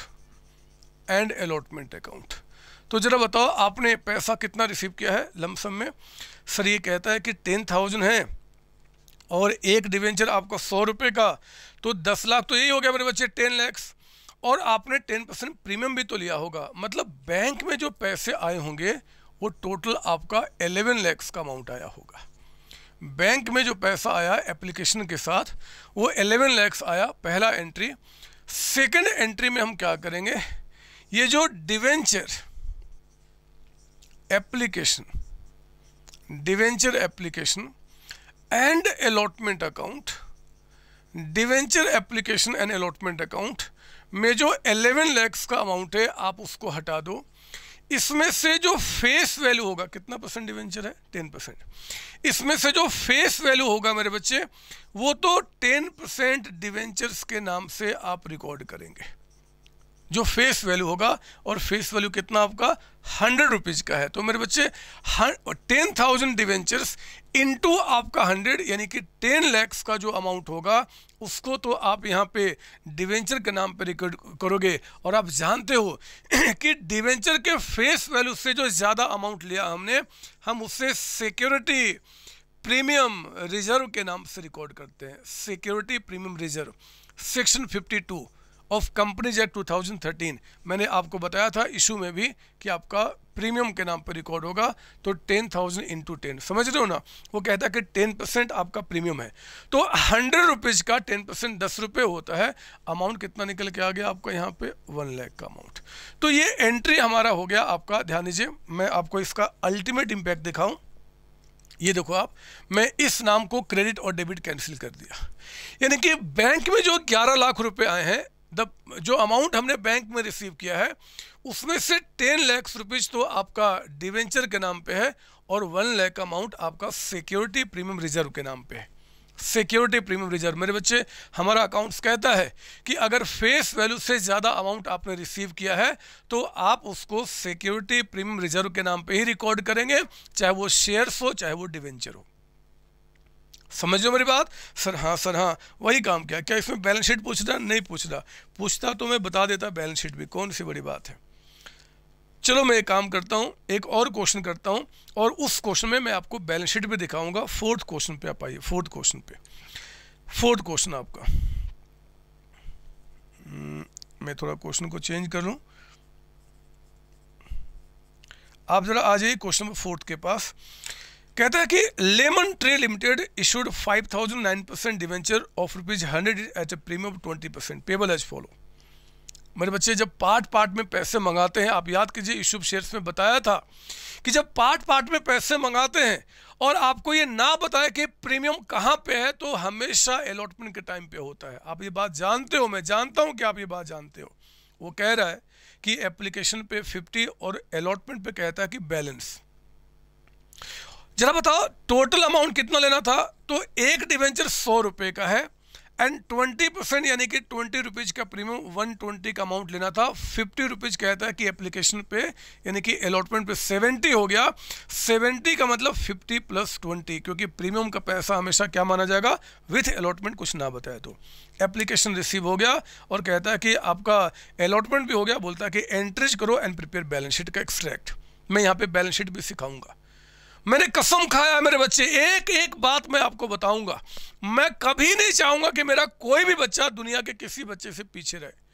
account. तो जरा बताओ आपने पैसा कितना रिसीव किया है लमसम में। सर ये कहता है कि 10,000 है और एक डिवेंचर आपका 100 रुपये का, तो 10 लाख तो यही हो गया मेरे बच्चे, 10 लाख। और आपने 10% प्रीमियम भी तो लिया होगा, मतलब बैंक में जो पैसे आए होंगे वो टोटल आपका 11 लाख का अमाउंट आया होगा। बैंक में जो पैसा आया एप्लीकेशन के साथ वो 11 लाख आया, पहला एंट्री। सेकंड एंट्री में हम क्या करेंगे, ये जो debenture application and allotment account, debenture application and allotment account में जो 11 लाख का अमाउंट है आप उसको हटा दो। इसमें से जो फेस वैल्यू होगा, कितना परसेंट डिवेंचर है, 10%, इसमें से जो फेस वैल्यू होगा मेरे बच्चे वो तो 10% डिवेंचर्स के नाम से आप रिकॉर्ड करेंगे, जो फेस वैल्यू होगा। और फेस वैल्यू कितना आपका 100 रुपीज़ का है, तो मेरे बच्चे 10,000 डिवेंचर्स इंटू आपका 100 यानी कि 10 लाख का जो अमाउंट होगा उसको तो आप यहाँ पे डिवेंचर के नाम पे रिकॉर्ड करोगे। और आप जानते हो कि डिवेंचर के फेस वैल्यू से जो ज़्यादा अमाउंट लिया हमने, हम उससे सिक्योरिटी प्रीमियम रिजर्व के नाम से रिकॉर्ड करते हैं। Security premium reserve section 52 of companies act 2013 मैंने आपको बताया था इशू में भी कि आपका प्रीमियम के नाम पर रिकॉर्ड होगा, तो 10,000 इंटू 10, समझ रहे हो ना। वो कहता है कि 10% आपका प्रीमियम है, तो 100 रुपीज़ का 10% 10 रुपये होता है। अमाउंट कितना निकल के आ गया आपका यहाँ पे 1 लाख का अमाउंट। तो ये एंट्री हमारा हो गया आपका। ध्यान दीजिए मैं आपको इसका अल्टीमेट इम्पैक्ट दिखाऊं। ये देखो आप, मैं इस नाम को क्रेडिट और डेबिट कैंसिल कर दिया, यानी कि बैंक में जो 11 लाख रुपए आए हैं, जो अमाउंट हमने बैंक में रिसीव किया है उसमें से 10 लाख रुपीज़ तो आपका डिवेंचर के नाम पे है और 1 लाख अमाउंट आपका सिक्योरिटी प्रीमियम रिजर्व के नाम पे है। सिक्योरिटी प्रीमियम रिजर्व मेरे बच्चे, हमारा अकाउंट्स कहता है कि अगर फेस वैल्यू से ज़्यादा अमाउंट आपने रिसीव किया है तो आप उसको सिक्योरिटी प्रीमियम रिजर्व के नाम पे ही रिकॉर्ड करेंगे, चाहे वो शेयर्स हो चाहे वो डिवेंचर हो। समझ लो मेरी बात। सर हाँ वही काम किया। क्या इसमें बैलेंस शीट पूछ रहा? नहीं पूछ रहा, पूछता तो मैं बता देता बैलेंस शीट भी, कौन सी बड़ी बात है। चलो मैं एक काम करता हूँ, एक और क्वेश्चन करता हूँ और उस क्वेश्चन में मैं आपको बैलेंस शीट भी दिखाऊंगा। 4th क्वेश्चन पे आप आइए। 4th क्वेश्चन पे, 4th क्वेश्चन आपका, मैं थोड़ा क्वेश्चन को चेंज कर लूँ, आप जरा आ जाइए क्वेश्चन नंबर 4th के पास। कहता है कि lemon tree limited issued 5,009% debenture of ₹100 at a premium 20%, payable as follow. मेरे बच्चे जब पार्ट में पैसे मंगाते हैं, आप याद कीजिए इशू शेयर्स में बताया था कि जब पार्ट में पैसे मंगाते हैं और आपको ये ना बताए कि प्रीमियम कहाँ पे है, तो हमेशा अलॉटमेंट के टाइम पे होता है। आप ये बात जानते हो, मैं जानता हूँ कि आप ये बात जानते हो। वो कह रहा है कि एप्लीकेशन पे 50 और अलॉटमेंट पे कहता है कि बैलेंस। जरा बताओ टोटल अमाउंट कितना लेना था, तो एक डिवेंचर 100 रुपये का है एंड 20% यानी कि 20 रुपीज़ का प्रीमियम 120 का अमाउंट लेना था। 50 रुपीज़ कहता है कि एप्लीकेशन पे यानी कि अलॉटमेंट पे 70 हो गया। 70 का मतलब 50 + 20, क्योंकि प्रीमियम का पैसा हमेशा क्या माना जाएगा, विथ अलॉटमेंट, कुछ ना बताए तो। एप्लीकेशन रिसीव हो गया और कहता है कि आपका अलॉटमेंट भी हो गया। बोलता है कि एंट्रीज करो एंड प्रिपेयर बैलेंस शीट का एक्सट्रैक्ट। मैं यहाँ पे बैलेंस शीट भी सिखाऊंगा। मैंने कसम खाया मेरे बच्चे, एक एक बात मैं आपको बताऊंगा। मैं कभी नहीं चाहूंगा कि मेरा कोई भी बच्चा दुनिया के किसी बच्चे से पीछे रहे।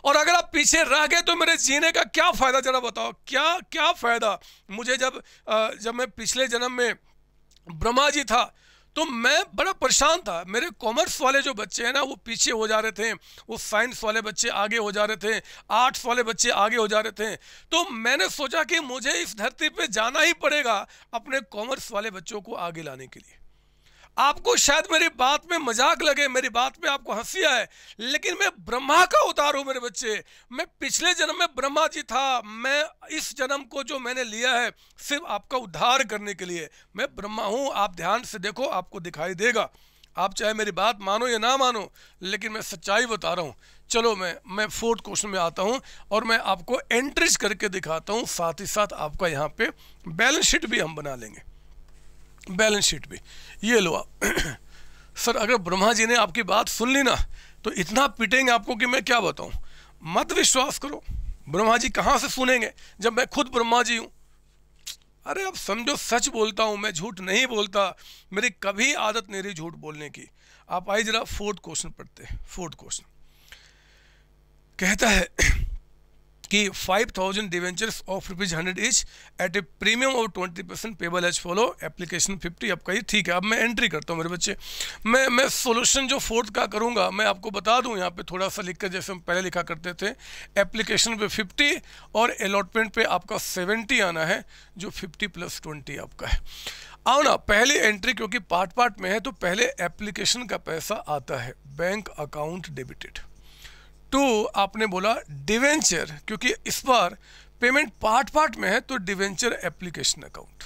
और अगर आप पीछे रह गए तो मेरे जीने का क्या फ़ायदा, जरा बताओ क्या क्या फ़ायदा। मुझे जब मैं पिछले जन्म में ब्रह्मा जी था तो मैं बड़ा परेशान था। मेरे कॉमर्स वाले जो बच्चे हैं ना वो पीछे हो जा रहे थे, वो साइंस वाले बच्चे आगे हो जा रहे थे, आर्ट्स वाले बच्चे आगे हो जा रहे थे। तो मैंने सोचा कि मुझे इस धरती पे जाना ही पड़ेगा अपने कॉमर्स वाले बच्चों को आगे लाने के लिए। आपको शायद मेरी बात में मजाक लगे, मेरी बात में आपको हंसी आए, लेकिन मैं ब्रह्मा का अवतार हूं मेरे बच्चे। मैं पिछले जन्म में ब्रह्मा जी था, मैं इस जन्म को जो मैंने लिया है सिर्फ आपका उद्धार करने के लिए। मैं ब्रह्मा हूं, आप ध्यान से देखो आपको दिखाई देगा। आप चाहे मेरी बात मानो या ना मानो, लेकिन मैं सच्चाई बता रहा हूं। चलो मैं 4th क्वेश्चन में आता हूं और मैं आपको एंट्रीज करके दिखाता हूं, साथ ही साथ आपका यहाँ पे बैलेंस शीट भी हम बना लेंगे। बैलेंस शीट भी ये लो आप। सर अगर ब्रह्मा जी ने आपकी बात सुन ली ना तो इतना पिटेंगे आपको कि मैं क्या बताऊं। मत विश्वास करो, ब्रह्मा जी कहाँ से सुनेंगे जब मैं खुद ब्रह्मा जी हूं। अरे अब समझो सच बोलता हूं, मैं झूठ नहीं बोलता, मेरी कभी आदत नहीं रही झूठ बोलने की। आप आइए जरा 4th क्वेश्चन पढ़ते हैं। 4th क्वेश्चन कहता है कि 5000 debentures of ₹100 each at a premium of 20% payable as follow, application 50। आपका ये ठीक है। अब मैं एंट्री करता हूँ मेरे बच्चे। मैं सोल्यूशन जो 4th का करूँगा मैं आपको बता दूँ यहाँ पे थोड़ा सा लिखकर, जैसे हम पहले लिखा करते थे। एप्लीकेशन पे 50 और अलॉटमेंट पे आपका 70 आना है, जो 50 + 20 आपका है। आओ ना पहली एंट्री, क्योंकि पार्ट पार्ट में है तो पहले एप्लीकेशन का पैसा आता है, बैंक अकाउंट डेबिटेड। 2 आपने बोला डिवेंचर, क्योंकि इस बार पेमेंट पार्ट पार्ट में है तो debenture application account,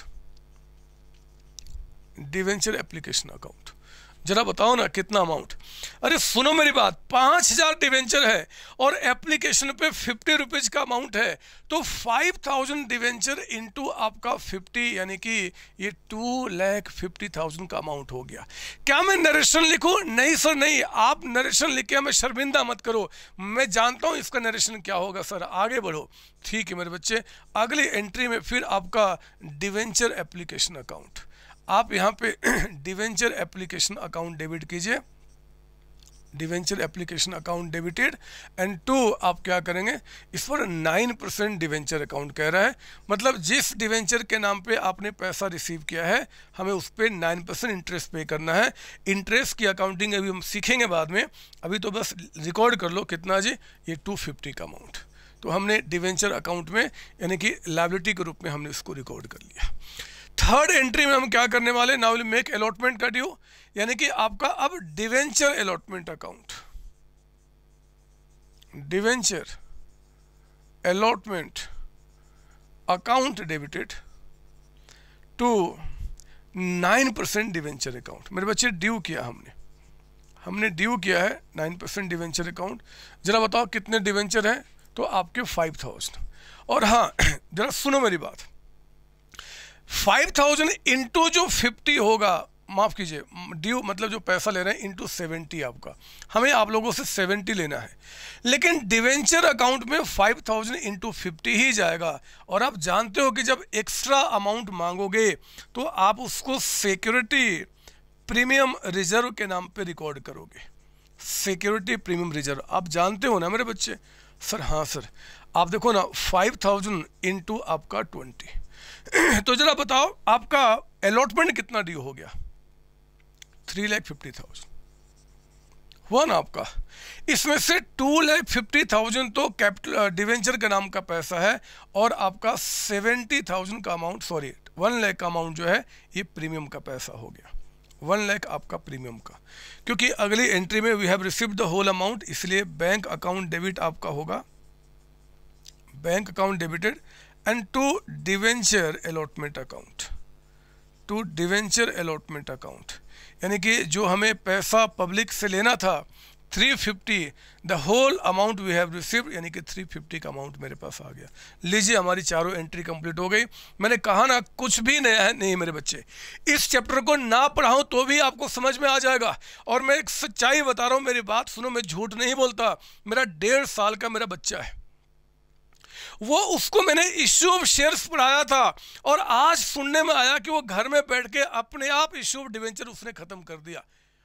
debenture application account. जरा बताओ ना कितना अमाउंट। अरे सुनो मेरी बात, 5000 डिवेंचर है और एप्लीकेशन पे 50 रुपीज़ का अमाउंट है, तो 5000 डिवेंचर इंटू आपका 50, यानी कि ये 2,50,000 का अमाउंट हो गया। क्या मैं नरेशन लिखूं? नहीं सर नहीं, आप नरेशन लिख के हमें शर्मिंदा मत करो, मैं जानता हूं इसका नरेशन क्या होगा। सर आगे बढ़ो। ठीक है मेरे बच्चे, अगली एंट्री में फिर आपका डिवेंचर एप्लीकेशन अकाउंट। आप यहाँ पे डिवेंचर एप्लीकेशन अकाउंट डेबिट कीजिए, debenture application account debited. And 2 आप क्या करेंगे, इस पर 9% डिवेंचर अकाउंट कह रहा है, मतलब जिस डिवेंचर के नाम पे आपने पैसा रिसीव किया है हमें उस पर 9% इंटरेस्ट पे करना है। इंटरेस्ट की अकाउंटिंग अभी हम सीखेंगे बाद में, अभी तो बस रिकॉर्ड कर लो कितना जी, ये 250 का अमाउंट। तो हमने डिवेंचर अकाउंट में यानी कि लायबिलिटी के रूप में हमने इसको रिकॉर्ड कर लिया। 3rd एंट्री में हम क्या करने वाले, नाउ विल मेक अलॉटमेंट का ड्यू, यानी कि आपका अब debenture allotment account, debenture allotment account debited to 9% debenture account. मेरे बच्चे ड्यू किया हमने ड्यू किया है 9% डिवेंचर अकाउंट। जरा बताओ कितने डिवेंचर हैं, तो आपके 5000। और हाँ जरा सुनो मेरी बात, 5000 इंटू जो 50 होगा, माफ़ कीजिए ड्यू मतलब जो पैसा ले रहे हैं इंटू 70 आपका, हमें आप लोगों से 70 लेना है, लेकिन डिवेंचर अकाउंट में 5000 इंटू 50 ही जाएगा। और आप जानते हो कि जब एक्स्ट्रा अमाउंट मांगोगे तो आप उसको सिक्योरिटी प्रीमियम रिजर्व के नाम पे रिकॉर्ड करोगे। सिक्योरिटी प्रीमियम रिजर्व आप जानते हो ना मेरे बच्चे। सर हाँ सर, आप देखो ना 5000 इंटू आपका 20 तो जरा बताओ आपका अलॉटमेंट कितना ड्यू हो गया, 3,50,000 हुआ ना आपका। इसमें से 2,50,000 तो कैपिटल डिवेंचर के नाम का पैसा है और आपका 70,000 का अमाउंट, सॉरी 1 लाख का अमाउंट जो है ये प्रीमियम का पैसा हो गया। 1 लाख आपका प्रीमियम का, क्योंकि अगली एंट्री में we have received the whole amount, इसलिए बैंक अकाउंट डेबिट आपका होगा, bank account debited and to debenture allotment account, to debenture allotment account, यानी कि जो हमें पैसा पब्लिक से लेना था 350, the whole amount we have received, यानी कि 350 का अमाउंट मेरे पास आ गया। लीजिए हमारी चारों एंट्री कंप्लीट हो गई। मैंने कहा ना कुछ भी नया है नहीं मेरे बच्चे, इस चैप्टर को ना पढ़ाऊं तो भी आपको समझ में आ जाएगा। और मैं एक सच्चाई बता रहा हूं, मेरी बात सुनो, मैं झूठ नहीं बोलता। मेरा 1.5 साल का मेरा बच्चा है, वो उसको मैंने इश्यू ऑफ शेयर्स पढ़ाया था और आज सुनने में आया कि वो घर में बैठ के अपने आप इश्यू ऑफ डिवेंचर उसने खत्म कर दिया।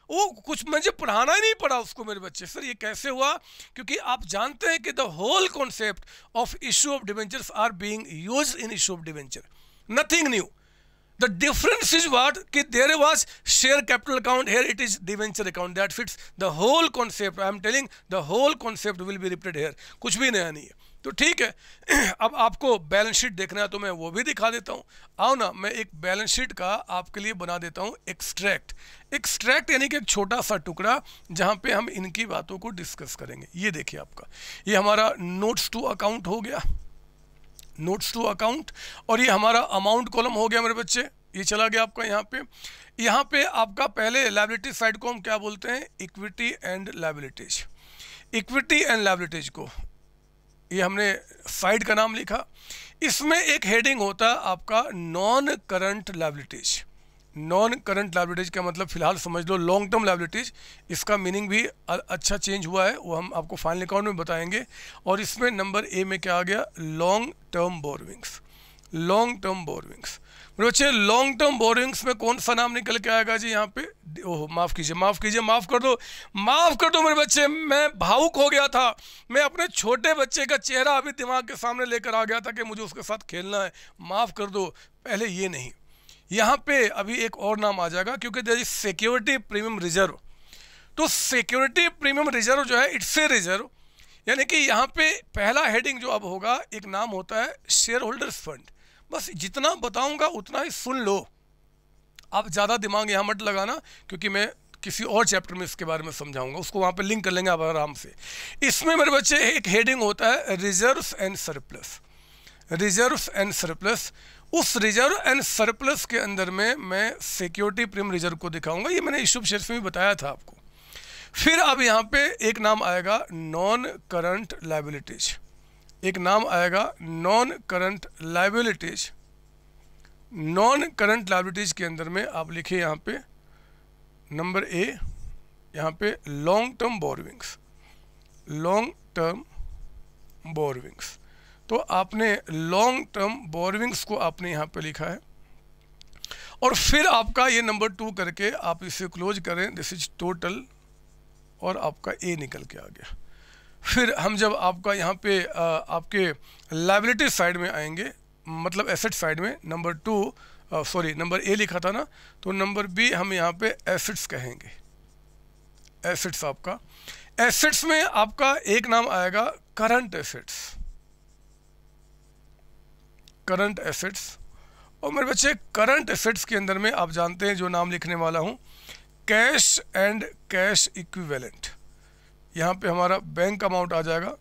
वो कुछ मुझे पढ़ाना ही नहीं पड़ा उसको मेरे बच्चे। सर ये कैसे हुआ? क्योंकि आप जानते हैं कि the whole concept of issue of debentures are being used in issue of debenture, nothing new. The difference is what? कि there was share capital account, here it is debenture account. That fits the whole concept. I am telling the whole concept will be repeated here. कुछ भी नया नहीं है। तो ठीक है, अब आपको बैलेंस शीट देखना है तो मैं वो भी दिखा देता हूँ। आओ ना, मैं एक बैलेंस शीट का आपके लिए बना देता हूँ एक्सट्रैक्ट। एक्सट्रैक्ट यानी कि एक छोटा सा टुकड़ा जहाँ पे हम इनकी बातों को डिस्कस करेंगे। ये देखिए आपका, ये हमारा नोट्स टू अकाउंट हो गया, नोट्स टू अकाउंट, और ये हमारा अमाउंट कॉलम हो गया मेरे बच्चे। ये चला गया आपका यहाँ पे आपका पहले लायबिलिटी साइड को हम क्या बोलते हैं? Equity and liabilities. Equity and liabilities को ये हमने साइड का नाम लिखा। इसमें एक हेडिंग होता है आपका non current liabilities. Non current liabilities का मतलब फिलहाल समझ लो लॉन्ग टर्म लायबिलिटीज। इसका मीनिंग भी अच्छा चेंज हुआ है, वो हम आपको फाइनल अकाउंट में बताएंगे। और इसमें नंबर ए में क्या आ गया? Long term borrowings. Long term borrowings बच्चे, लॉन्ग टर्म बोरोइंग्स में कौन सा नाम निकल के आएगा जी यहाँ पे? ओह माफ़ कीजिए, माफ़ कीजिए, माफ़ कर दो मेरे बच्चे, मैं भावुक हो गया था। मैं अपने छोटे बच्चे का चेहरा अभी दिमाग के सामने लेकर आ गया था कि मुझे उसके साथ खेलना है। माफ़ कर दो, पहले ये नहीं, यहाँ पे अभी एक और नाम आ जाएगा, क्योंकि there is security premium reserve. तो सिक्योरिटी प्रीमियम रिजर्व जो है इट्स ए रिजर्व, यानी कि यहाँ पे पहला हेडिंग जो अब होगा, एक नाम होता है शेयर होल्डर्स फंड। बस जितना बताऊंगा उतना ही सुन लो, आप ज़्यादा दिमाग यहाँ मत लगाना, क्योंकि मैं किसी और चैप्टर में इसके बारे में समझाऊंगा, उसको वहाँ पे लिंक कर लेंगे आप आराम से। इसमें मेरे बच्चे एक हेडिंग होता है reserves and surplus. Reserves and surplus, उस रिजर्व एंड सरप्लस के अंदर में मैं सिक्योरिटी प्रीमियम रिजर्व को दिखाऊंगा। ये मैंने इशू शेयर्स में भी बताया था आपको। फिर अब यहाँ पे एक नाम आएगा नॉन करंट लायबिलिटीज। एक नाम आएगा non current liabilities. Non current liabilities के अंदर में आप लिखिए यहाँ पे नंबर ए, यहाँ पे long term borrowings. Long term borrowings, तो आपने लॉन्ग टर्म बोरोइंग्स को आपने यहाँ पे लिखा है। और फिर आपका ये नंबर 2 करके आप इसे क्लोज करें, दिस इज टोटल, और आपका ए निकल के आ गया। फिर हम जब आपका यहाँ पे आपके लायबिलिटी साइड में आएंगे, मतलब एसेट साइड में, नंबर 2 सॉरी नंबर ए लिखा था ना, तो नंबर बी हम यहाँ पे एसेट्स कहेंगे। एसेट्स, आपका एसेट्स में आपका एक नाम आएगा करंट एसेट्स। करंट एसेट्स, और मेरे बच्चे करंट एसेट्स के अंदर में आप जानते हैं जो नाम लिखने वाला हूँ, कैश एंड कैश इक्विवेलेंट। यहाँ पे हमारा बैंक अमाउंट आ जाएगा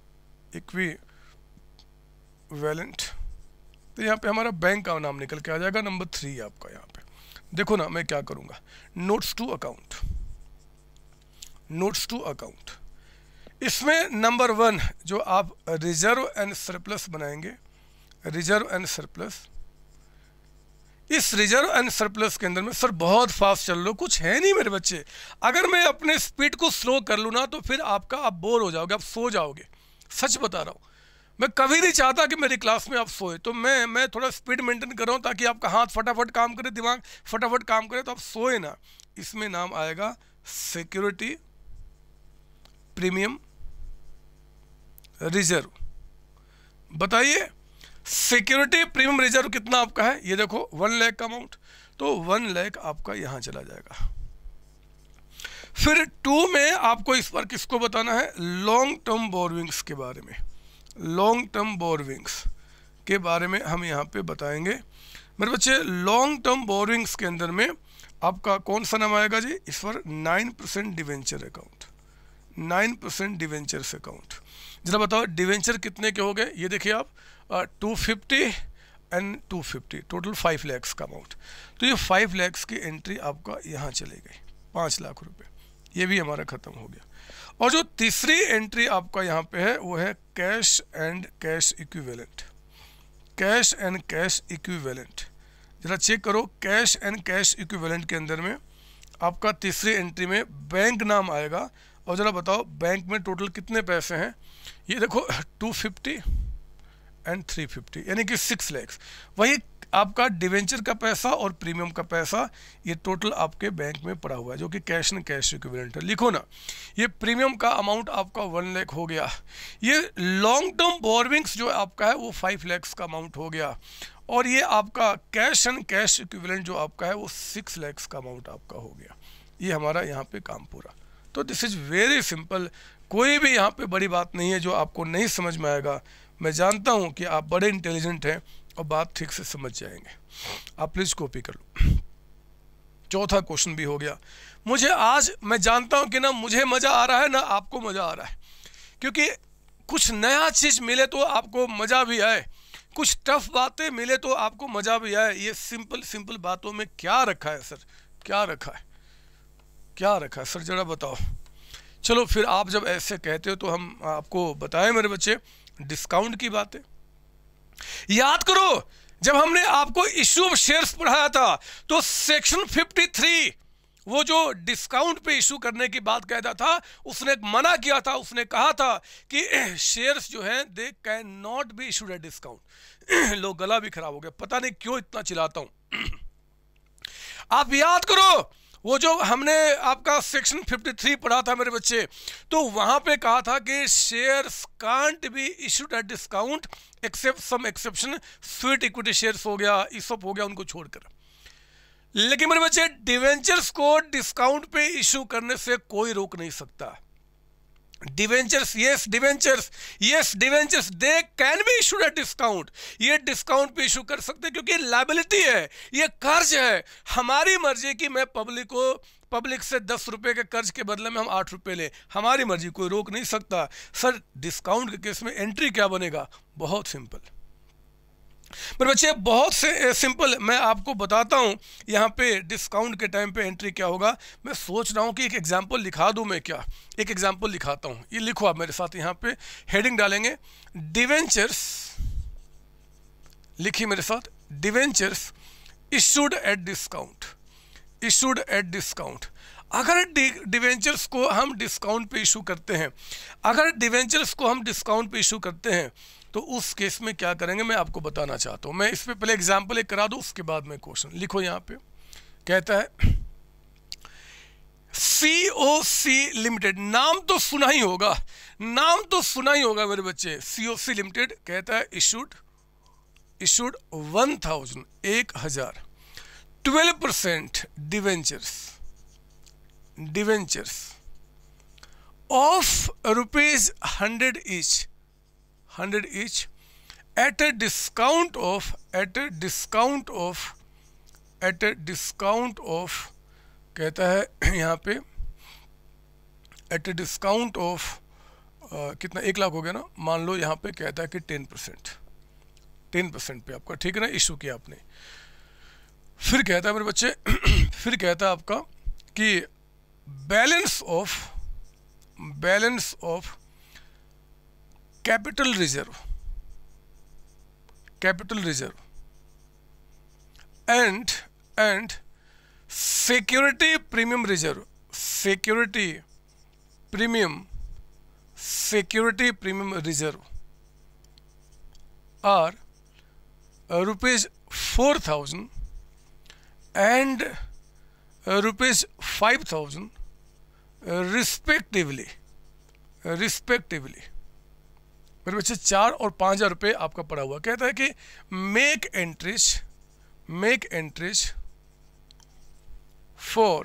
इक्विवेलेंट, तो यहाँ पे हमारा बैंक का नाम निकल के आ जाएगा नंबर 3 आपका। यहाँ पे देखो ना, मैं क्या करूँगा, notes to account. Notes to account, इसमें नंबर 1 जो आप रिजर्व एंड सरप्लस बनाएंगे, रिजर्व एंड सरप्लस। इस रिजर्व एंड सरप्लस के अंदर में सर बहुत फास्ट चल लो, कुछ है नहीं मेरे बच्चे। अगर मैं अपने स्पीड को स्लो कर लूँ ना तो फिर आप बोर हो जाओगे, आप सो जाओगे। सच बता रहा हूँ, मैं कभी नहीं चाहता कि मेरी क्लास में आप सोए, तो मैं थोड़ा स्पीड मेंटेन कर रहा हूँ ताकि आपका हाथ फटाफट काम करे, दिमाग फटाफट काम करे, तो आप सोए ना। इसमें नाम आएगा सिक्योरिटी प्रीमियम रिजर्व। बताइए सिक्योरिटी प्रीमियम रिजर्व कितना आपका है? ये देखो 1 लाख का अमाउंट, तो 1 लाख आपका यहाँ चला जाएगा। फिर 2 में आपको इस पर किसको बताना है? लॉन्ग टर्म बोरोइंग्स के बारे में। लॉन्ग टर्म बोरोइंग्स के बारे में हम यहाँ पे बताएंगे मेरे बच्चे। लॉन्ग टर्म बोरोइंग्स के अंदर में आपका कौन सा नाम आएगा जी? इस पर 9% डिवेंचर अकाउंट। 9% debentures account. जरा बताओ डिवेंचर कितने के हो गए? ये देखिए आप 250 एंड 250, टोटल 5 लाख का अमाउंट। तो ये 5 लाख की एंट्री आपका यहाँ चले गई, 5 लाख रुपए, ये भी हमारा ख़त्म हो गया। और जो तीसरी एंट्री आपका यहाँ पे है वो है cash and cash equivalent. Cash and cash equivalent, जरा चेक करो, कैश एंड कैश इक्विवेलेंट के अंदर में आपका तीसरी एंट्री में बैंक नाम आएगा। और ज़रा बताओ बैंक में टोटल कितने पैसे हैं? ये देखो 250 एंड 350, यानी कि 6 लाख। वही आपका डिवेंचर का पैसा और प्रीमियम का पैसा ये टोटल आपके बैंक में पड़ा हुआ है, जो कि कैश एंड कैश इक्विवेलेंट है। लिखो ना, ये प्रीमियम का अमाउंट आपका 1 लाख हो गया, ये लॉन्ग टर्म बोरविंग्स जो आपका है वो 5 लाख का अमाउंट हो गया, और ये आपका कैश एंड कैश इक्विवेलेंट जो आपका है वो 6 लाख का अमाउंट आपका हो गया। ये हमारा यहाँ पे काम पूरा। तो दिस इज़ वेरी सिंपल, कोई भी यहाँ पे बड़ी बात नहीं है जो आपको नहीं समझ में आएगा। मैं जानता हूँ कि आप बड़े इंटेलिजेंट हैं और बात ठीक से समझ जाएंगे। आप प्लीज़ कॉपी कर लो। चौथा क्वेश्चन भी हो गया। मुझे आज, मैं जानता हूँ कि ना मुझे मज़ा आ रहा है ना आपको मज़ा आ रहा है, क्योंकि कुछ नया चीज़ मिले तो आपको मज़ा भी आए, कुछ टफ बातें मिले तो आपको मज़ा भी आए। ये सिंपल सिंपल बातों में क्या रखा है सर, क्या रखा है, क्या रखा है सर, ज़रा बताओ। चलो फिर आप जब ऐसे कहते हो तो हम आपको बताएं मेरे बच्चे डिस्काउंट की बातें। याद करो, जब हमने आपको इश्यू ऑफ शेयर्स पढ़ाया था तो सेक्शन 53 वो जो डिस्काउंट पे इशू करने की बात कहता था, उसने मना किया था, उसने कहा था कि शेयर्स जो हैं they can not be issued at discount. लोग गला भी खराब हो गया, पता नहीं क्यों इतना चिल्लाता हूं। आप याद करो, वो जो हमने आपका सेक्शन 53 पढ़ा था मेरे बच्चे, तो वहां पे कहा था कि shares can't be issued at discount except some exception, sweet equity shares हो गया, ईसॉप हो गया, उनको छोड़कर। लेकिन मेरे बच्चे डिवेंचर्स को डिस्काउंट पे इशू करने से कोई रोक नहीं सकता। Debentures, yes debentures they can be issued at discount, ये डिस्काउंट पे इशू कर सकते हैं क्योंकि लायबिलिटी है, ये कर्ज है। हमारी मर्जी की मैं पब्लिक से 10 रुपए के कर्ज के बदले में हम 8 रुपए ले, हमारी मर्जी, कोई रोक नहीं सकता। सर डिस्काउंट के केस में एंट्री क्या बनेगा? बहुत सिंपल मेरे बच्चे, बहुत से सिंपल। मैं आपको बताता हूँ यहाँ पे डिस्काउंट के टाइम पे एंट्री क्या होगा। मैं सोच रहा हूँ कि एक एग्जांपल लिखा दूँ। मैं क्या एक एग्जांपल लिखाता हूँ, ये लिखो आप मेरे साथ। यहाँ पे हेडिंग डालेंगे डिवेंचर्स, लिखिए मेरे साथ, debentures issued at discount, issued at discount. अगर डिवेंचर्स को हम डिस्काउंट पे इशू करते हैं, अगर डिवेंचर्स को हम डिस्काउंट पे इशू करते हैं तो उस केस में क्या करेंगे मैं आपको बताना चाहता हूँ। मैं इस पे पहले एग्जांपल एक करा दूँ, उसके बाद में क्वेश्चन लिखो। यहाँ पे कहता है COC लिमिटेड, नाम तो सुना ही होगा, नाम तो सुना ही होगा मेरे बच्चे। COC लिमिटेड कहता है issued 1000 12% debentures of ₹100 each at a discount of कहता है यहाँ पे at a discount of कितना, 1 लाख हो गया ना, मान लो यहाँ पे कहता है कि 10% पे आपका, ठीक है ना, इशू किया आपने। फिर कहता है मेरे बच्चे फिर कहता है आपका कि balance of capital reserve and security premium reserve, security premium reserve are ₹4,000 and ₹5,000 respectively. मेरे बच्चे 4 और 5,000 रुपये आपका पड़ा हुआ। कहता है कि मेक एंट्रीज फॉर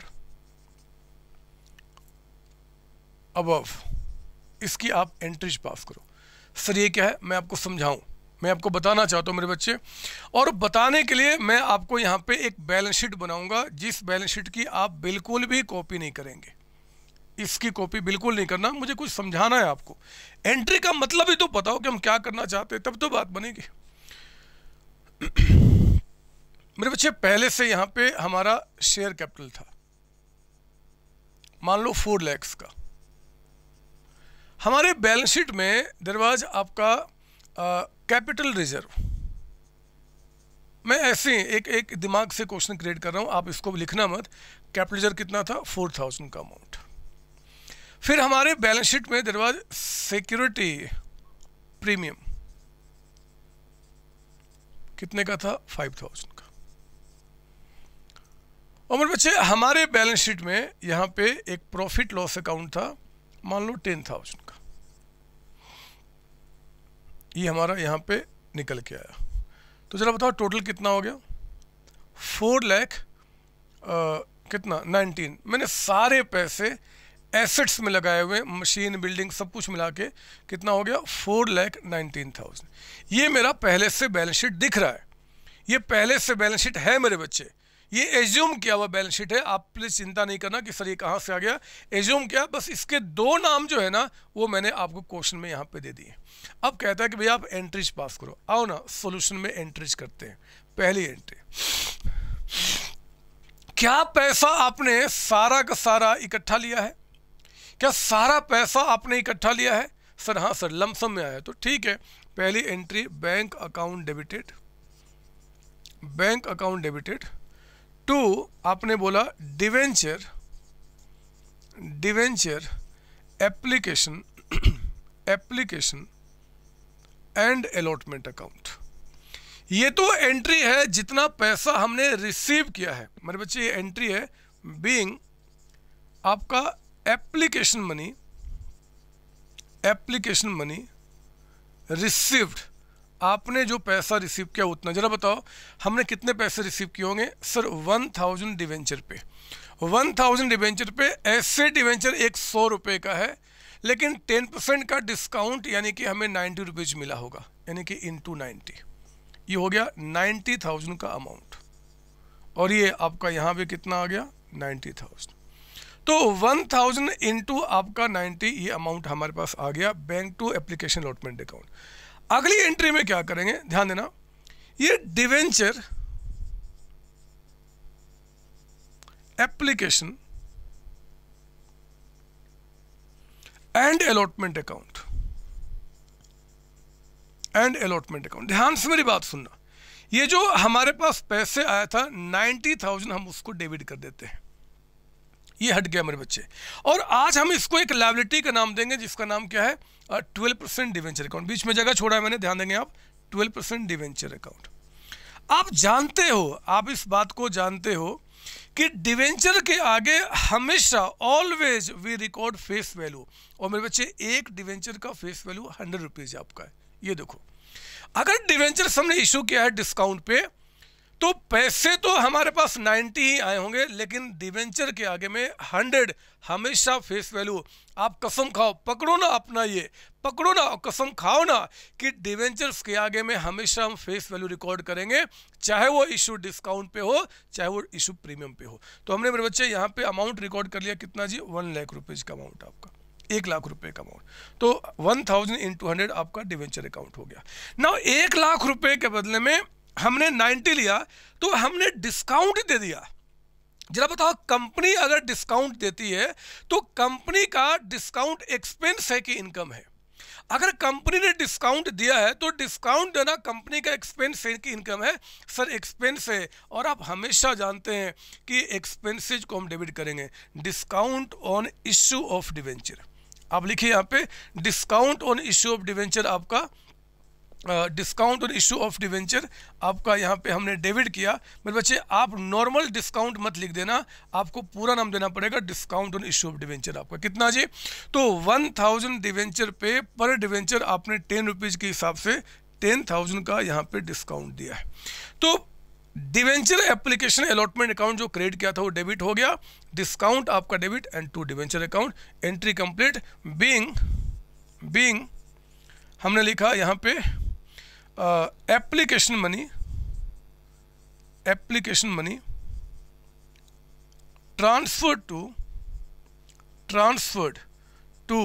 अबव, इसकी आप एंट्रीज पास करो। सर ये क्या है, मैं आपको समझाऊं, मैं आपको बताना चाहता हूं मेरे बच्चे। और बताने के लिए मैं आपको यहाँ पे एक बैलेंस शीट बनाऊंगा, जिस बैलेंस शीट की आप बिल्कुल भी कॉपी नहीं करेंगे। इसकी कॉपी बिल्कुल नहीं करना, मुझे कुछ समझाना है आपको। एंट्री का मतलब ही तो पता हो कि हम क्या करना चाहते हैं, तब तो बात बनेगी। मेरे बच्चे पहले से यहाँ पे हमारा शेयर कैपिटल था, मान लो 4 लाख का। हमारे बैलेंस शीट में देयर वाज आपका कैपिटल रिजर्व। मैं ऐसे एक दिमाग से क्वेश्चन क्रिएट कर रहा हूँ, आप इसको लिखना मत। कैपिटल रिजर्व कितना था? 4,000 का अमाउंट। फिर हमारे बैलेंस शीट में देयर वाज सिक्योरिटी प्रीमियम कितने का था? 5000 का। और मेरे बच्चे हमारे बैलेंस शीट में यहाँ पे एक प्रॉफिट लॉस अकाउंट था, मान लो 10,000 का, ये हमारा यहाँ पे निकल के आया। तो जरा बताओ टोटल कितना हो गया? 4 लाख कितना 19। मैंने सारे पैसे एसेट्स में लगाए हुए, मशीन बिल्डिंग सब कुछ मिला के कितना हो गया? 4,19,000। ये मेरा पहले से बैलेंस शीट दिख रहा है, ये पहले से बैलेंस शीट है मेरे बच्चे, ये एज्यूम किया हुआ बैलेंस शीट है। आप प्लीज चिंता नहीं करना कि सर ये कहाँ से आ गया, एज्यूम किया, बस इसके 2 नाम जो है ना वो मैंने आपको क्वेश्चन में यहाँ पे दे दिए। अब कहता है कि भैया आप एंट्रीज पास करो, आओ ना सॉल्यूशन में एंट्रीज करते हैं। पहली एंट्री, क्या पैसा आपने सारा का सारा इकट्ठा लिया है? क्या सारा पैसा आपने इकट्ठा लिया है? सर हाँ सर, लमसम में आया। तो ठीक है, पहली entry bank account debited, bank account debited to आपने बोला debenture, debenture application, application and allotment account. ये तो एंट्री है जितना पैसा हमने रिसीव किया है मेरे बच्चे, ये एंट्री है बीइंग आपका application money, application money received, आपने जो पैसा रिसीव किया उतना। जरा बताओ हमने कितने पैसे रिसीव किए होंगे? सर 1000 डिवेंचर पे, 1000 डिवेंचर पे। ऐसे डिवेंचर एक 100 रुपये का है, लेकिन 10% का डिस्काउंट यानी कि हमें 90 रुपीज़ मिला होगा, यानी कि इंटू 90, ये हो गया 90,000 का अमाउंट। और ये आपका यहाँ पे कितना आ गया? 90,000। तो 1000 इंटू आपका 90, ये अमाउंट हमारे पास आ गया bank to application allotment account. अगली एंट्री में क्या करेंगे, ध्यान देना, ये debenture application and allotment account, and allotment account. ध्यान से मेरी बात सुनना, ये जो हमारे पास पैसे आया था 90,000, हम उसको डेबिट कर देते हैं, ये हट गया मेरे बच्चे। और आज हम इसको एक लायबिलिटी का नाम देंगे जिसका नाम क्या है? 12% डिवेंचर अकाउंट। बीच में जगह छोड़ा है मैंने, ध्यान देंगे आप, 12% डिवेंचर अकाउंट। आप जानते हो, आप इस बात को जानते हो कि डिवेंचर के आगे हमेशा always we record face value. और मेरे बच्चे एक डिवेंचर का फेस वैल्यू 100 रुपीज़ आपका है। ये देखो, अगर डिवेंचर हमने इशू किया है डिस्काउंट पे, तो पैसे तो हमारे पास 90 ही आए होंगे, लेकिन डिवेंचर के आगे में 100 हमेशा फेस वैल्यू। आप कसम खाओ, पकड़ो ना अपना, ये पकड़ो ना, कसम खाओ ना कि डिवेंचर्स के आगे में हमेशा हम फेस वैल्यू रिकॉर्ड करेंगे, चाहे वो इशू डिस्काउंट पे हो, चाहे वो इशू प्रीमियम पे हो। तो हमने मेरे बच्चे यहाँ पे अमाउंट रिकॉर्ड कर लिया, कितना जी? 1 लाख रुपीज़ का अमाउंट आपका, 1 लाख रुपए का अमाउंट। तो 1000 इंटू 100 आपका डिवेंचर अकाउंट हो गया। ना 1 लाख रुपए के बदले में हमने 90 लिया, तो हमने डिस्काउंट दे दिया। जरा बताओ, कंपनी अगर डिस्काउंट देती है तो कंपनी का डिस्काउंट एक्सपेंस है कि इनकम है? अगर कंपनी ने डिस्काउंट दिया है तो डिस्काउंट देना कंपनी का एक्सपेंस है कि इनकम है? सर एक्सपेंस है। और आप हमेशा जानते हैं कि एक्सपेंसेज को हम डेबिट करेंगे, discount on issue of debenture. आप लिखिए यहाँ पे, discount on issue of debenture आपका, discount on issue of debenture आपका यहाँ पे हमने डेबिट किया। मेरे बच्चे आप नॉर्मल डिस्काउंट मत लिख देना, आपको पूरा नाम देना पड़ेगा, discount on issue of debenture आपका कितना जी? तो 1000 डिवेंचर पे पर डिवेंचर आपने 10 रुपीज़ के हिसाब से 10,000 का यहाँ पे डिस्काउंट दिया है। तो डिवेंचर एप्लीकेशन अलॉटमेंट अकाउंट जो क्रेडिट किया था वो डेबिट हो गया, डिस्काउंट आपका debit and to debenture account. Entry complete. Being हमने लिखा यहाँ पे application money, application money transferred to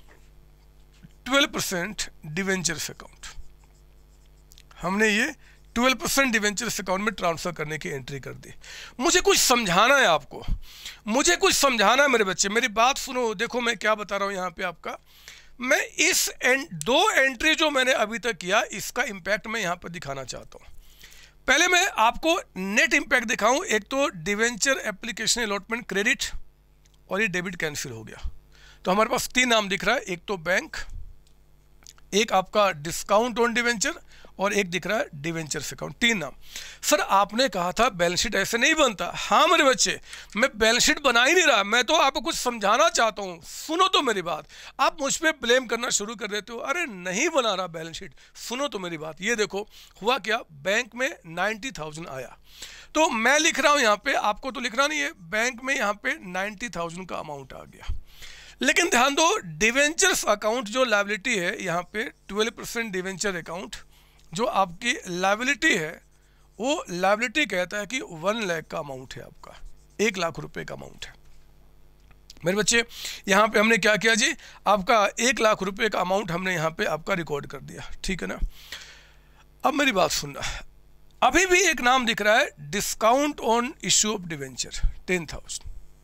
12% debentures account. हमने ये 12% डिवेंचर्स अकाउंट में ट्रांसफर करने की एंट्री कर दी। मुझे कुछ समझाना है आपको, मुझे कुछ समझाना है मेरे बच्चे, मेरी बात सुनो। देखो मैं क्या बता रहा हूँ यहाँ पे आपका, मैं इस दो एंट्री जो मैंने अभी तक किया इसका इम्पैक्ट मैं यहाँ पर दिखाना चाहता हूँ। पहले मैं आपको नेट इम्पैक्ट दिखाऊं। एक तो डिवेंचर एप्लीकेशन अलॉटमेंट क्रेडिट और ये डेबिट कैंसिल हो गया, तो हमारे पास 3 नाम दिख रहा है, एक तो बैंक, एक आपका डिस्काउंट ऑन डिवेंचर और एक दिख रहा है डिवेंचर्स अकाउंट, 3 नाम। सर आपने कहा था बैलेंस शीट ऐसे नहीं बनता। हाँ मेरे बच्चे, मैं बैलेंस शीट बना ही नहीं रहा, मैं तो आपको कुछ समझाना चाहता हूँ, सुनो तो मेरी बात। आप मुझ पर ब्लेम करना शुरू कर देते हो, अरे नहीं बना रहा बैलेंस शीट, सुनो तो मेरी बात। ये देखो हुआ क्या, बैंक में 90,000 आया, तो मैं लिख रहा हूँ यहाँ पे, आपको तो लिखना नहीं है, बैंक में यहाँ पे 90,000 का अमाउंट आ गया। लेकिन ध्यान दो, डिवेंचर्स अकाउंट जो लायबिलिटी है यहाँ पे 12% डिवेंचर अकाउंट जो आपकी लायबिलिटी है, वो लायबिलिटी कहता है कि 1 लाख का अमाउंट है, आपका 1 लाख रुपए का अमाउंट है। मेरे बच्चे यहाँ पे हमने क्या किया जी, आपका 1 लाख रुपए का अमाउंट हमने यहाँ पे आपका रिकॉर्ड कर दिया, ठीक है ना। अब मेरी बात सुनना, अभी भी एक नाम दिख रहा है discount on issue of debenture 10,000।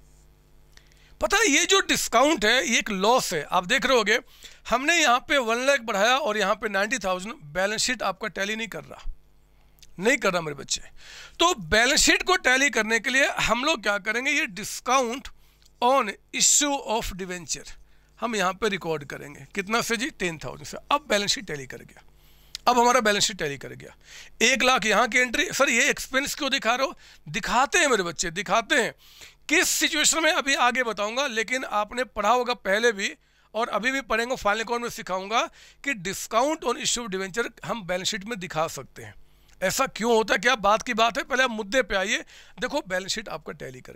पता है ये जो डिस्काउंट है ये एक लॉस है। आप देख रहे होगे हमने यहाँ पे 1 लाख बढ़ाया और यहाँ पे 90,000, बैलेंस शीट आपका टैली नहीं कर रहा मेरे बच्चे। तो बैलेंस शीट को टैली करने के लिए हम लोग क्या करेंगे, ये discount on issue of debenture हम यहाँ पे रिकॉर्ड करेंगे। कितना से जी, 10,000 से। अब बैलेंस शीट टैली कर गया, अब हमारा बैलेंस शीट टैली कर गया। 1 लाख यहाँ की एंट्री। सर ये एक्सपेंस क्यों दिखा रहे हो, दिखाते हैं मेरे बच्चे, दिखाते हैं किस सिचुएशन में अभी आगे बताऊंगा, लेकिन आपने पढ़ा होगा पहले भी और अभी भी पढ़ेंगे, फाइनल अकाउंट में सिखाऊंगा कि discount on issue of debenture हम बैलेंस शीट में दिखा सकते हैं। ऐसा क्यों होता है, क्या बात की बात है, पहले आप मुद्दे पे आइए। देखो बैलेंस शीट आपका टैली कर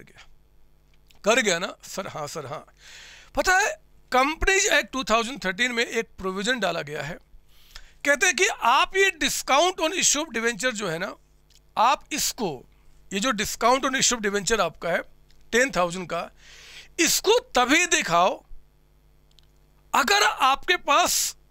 गया ना सर। हाँ सर हाँ। पता है कंपनीज एक्ट 2013 में एक प्रोविजन डाला गया है, कहते हैं कि आप ये discount on issue of debenture जो है ना, आप इसको, ये जो discount on issue of debenture आपका है 10,000 का, इसको तभी दिखाओ अगर आपके पास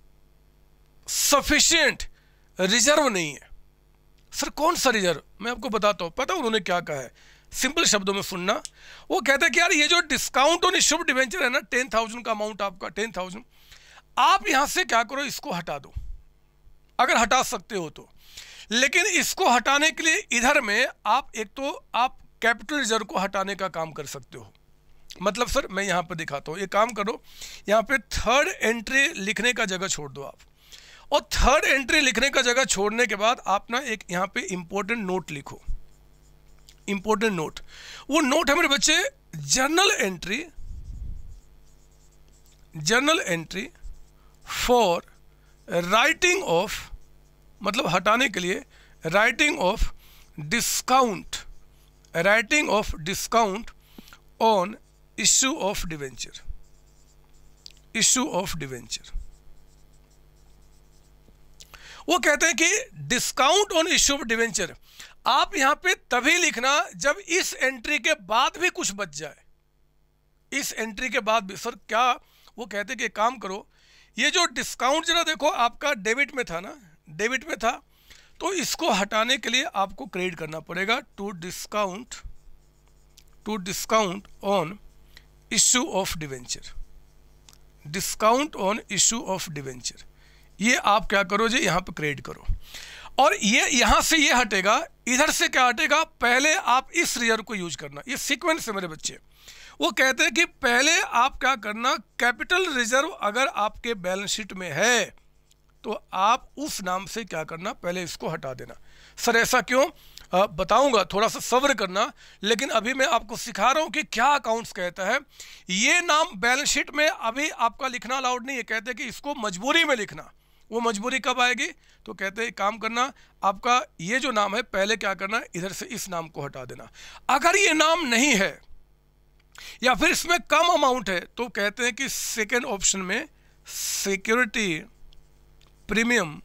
सफिशिएंट रिजर्व नहीं है। सर कौन सा रिजर्व, मैं आपको बताता हूं। पता उन्होंने क्या कहा है, सिंपल शब्दों में सुनना। वो कहते हैं कि यार ये जो discount on issue of debenture है ना, 10,000 का अमाउंट आपका 10,000, आप यहां से क्या करो, इसको हटा दो अगर हटा सकते हो तो। लेकिन इसको हटाने के लिए इधर में आप एक तो आप कैपिटल रिजर्व को हटाने का काम कर सकते हो। मतलब सर मैं यहाँ पे दिखाता हूँ, एक काम करो, यहाँ पे 3rd एंट्री लिखने का जगह छोड़ दो आप, और 3rd एंट्री लिखने का जगह छोड़ने के बाद आप ना एक यहाँ पे इंपॉर्टेंट नोट लिखो। इंपॉर्टेंट नोट, वो नोट है मेरे बच्चे, journal entry for writing off, मतलब हटाने के लिए writing off discount on issue of debenture. वो कहते हैं कि discount on issue of debenture आप यहां पे तभी लिखना जब इस एंट्री के बाद भी कुछ बच जाए। इस एंट्री के बाद भी। सर क्या, वो कहते हैं कि काम करो, ये जो डिस्काउंट जरा देखो आपका डेबिट में था ना, डेबिट में था, तो इसको हटाने के लिए आपको क्रेडिट करना पड़ेगा to discount on issue of debenture. Discount on issue of debenture, ये आप क्या करो जी, यहाँ पे क्रेडिट करो। और ये यहाँ से ये हटेगा, इधर से क्या हटेगा, पहले आप इस रिजर्व को यूज करना। ये सीक्वेंस है मेरे बच्चे। वो कहते हैं कि पहले आप क्या करना, कैपिटल रिजर्व अगर आपके बैलेंस शीट में है तो आप उस नाम से क्या करना, पहले इसको हटा देना। सर ऐसा क्यों, बताऊंगा, थोड़ा सा सब्र करना, लेकिन अभी मैं आपको सिखा रहा हूं कि क्या अकाउंट्स कहता है। ये नाम बैलेंस शीट में अभी आपका लिखना अलाउड नहीं है, कहते हैं कि इसको मजबूरी में लिखना। वो मजबूरी कब आएगी, तो कहते हैं काम करना, आपका ये जो नाम है पहले क्या करना, इधर से इस नाम को हटा देना। अगर ये नाम नहीं है या फिर इसमें कम अमाउंट है तो कहते हैं कि सेकेंड ऑप्शन में सिक्योरिटी प्रीमियम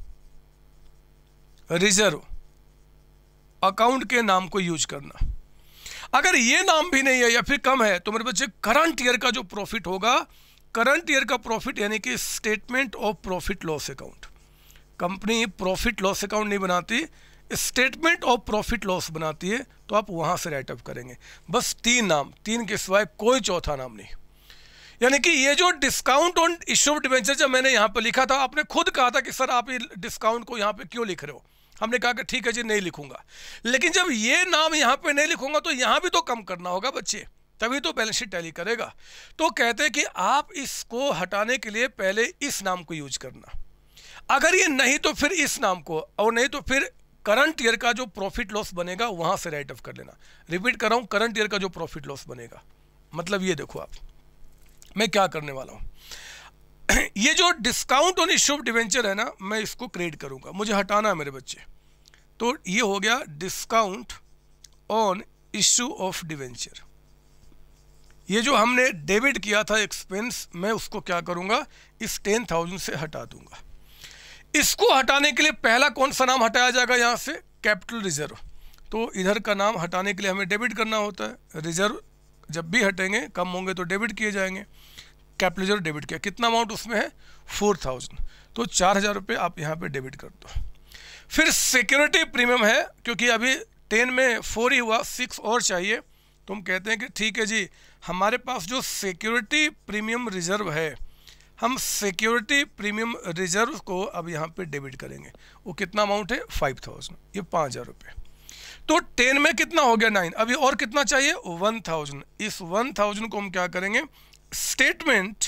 रिजर्व अकाउंट के नाम को यूज करना। अगर ये नाम भी नहीं है या फिर कम है तो मेरे बच्चे करंट ईयर का जो प्रॉफिट होगा, करंट ईयर का प्रॉफिट यानी कि statement of profit loss account, company profit loss account नहीं बनाती, स्टेटमेंट ऑफ प्रॉफिट लॉस बनाती है, तो आप वहां से राइट अप करेंगे। बस 3 नाम, 3 के सिवाय कोई चौथा नाम नहीं। यानी कि ये जो discount on issue of debenture जब मैंने यहाँ पे लिखा था, आपने खुद कहा था कि सर आप ये डिस्काउंट को यहाँ पे क्यों लिख रहे हो, हमने कहा कि ठीक है जी नहीं लिखूंगा। लेकिन जब ये नाम यहाँ पे नहीं लिखूंगा तो यहाँ भी तो कम करना होगा बच्चे, तभी तो बैलेंस शीट टैली करेगा। तो कहते हैं कि आप इसको हटाने के लिए पहले इस नाम को यूज करना। अगर ये नहीं तो फिर इस नाम को, और नहीं तो फिर करंट ईयर का जो प्रॉफिट लॉस बनेगा वहां से राइट ऑफ कर लेना। रिपीट कर रहा हूं, करंट ईयर का जो प्रॉफिट लॉस बनेगा, मतलब ये देखो आप मैं क्या करने वाला हूं। ये जो discount on issue of debenture है ना, मैं इसको क्रिएट करूंगा, मुझे हटाना है मेरे बच्चे। तो ये हो गया discount on issue of debenture. ये जो हमने डेबिट किया था एक्सपेंस, मैं उसको क्या करूंगा, इस 10,000 से हटा दूंगा। इसको हटाने के लिए पहला कौन सा नाम हटाया जाएगा, यहां से कैपिटल रिजर्व। तो इधर का नाम हटाने के लिए हमें डेबिट करना होता है। रिजर्व जब भी हटेंगे, कम होंगे तो डेबिट किए जाएंगे। कैपिटल रिजर्व डेबिट किया, कितना अमाउंट उसमें है 4,000, तो 4,000 रुपये आप यहाँ पे डेबिट कर दो। फिर सिक्योरिटी प्रीमियम है, क्योंकि अभी 10 में 4 ही हुआ, 6 और चाहिए। तो हम कहते हैं कि ठीक है जी, हमारे पास जो सिक्योरिटी प्रीमियम रिजर्व है, हम सिक्योरिटी प्रीमियम रिजर्व को अब यहाँ पे डेबिट करेंगे। वो कितना अमाउंट है 5,000, ये 5,000 रुपये। तो 10 में कितना हो गया 9, अभी और कितना चाहिए 1,000। इस 1,000 को हम क्या करेंगे, statement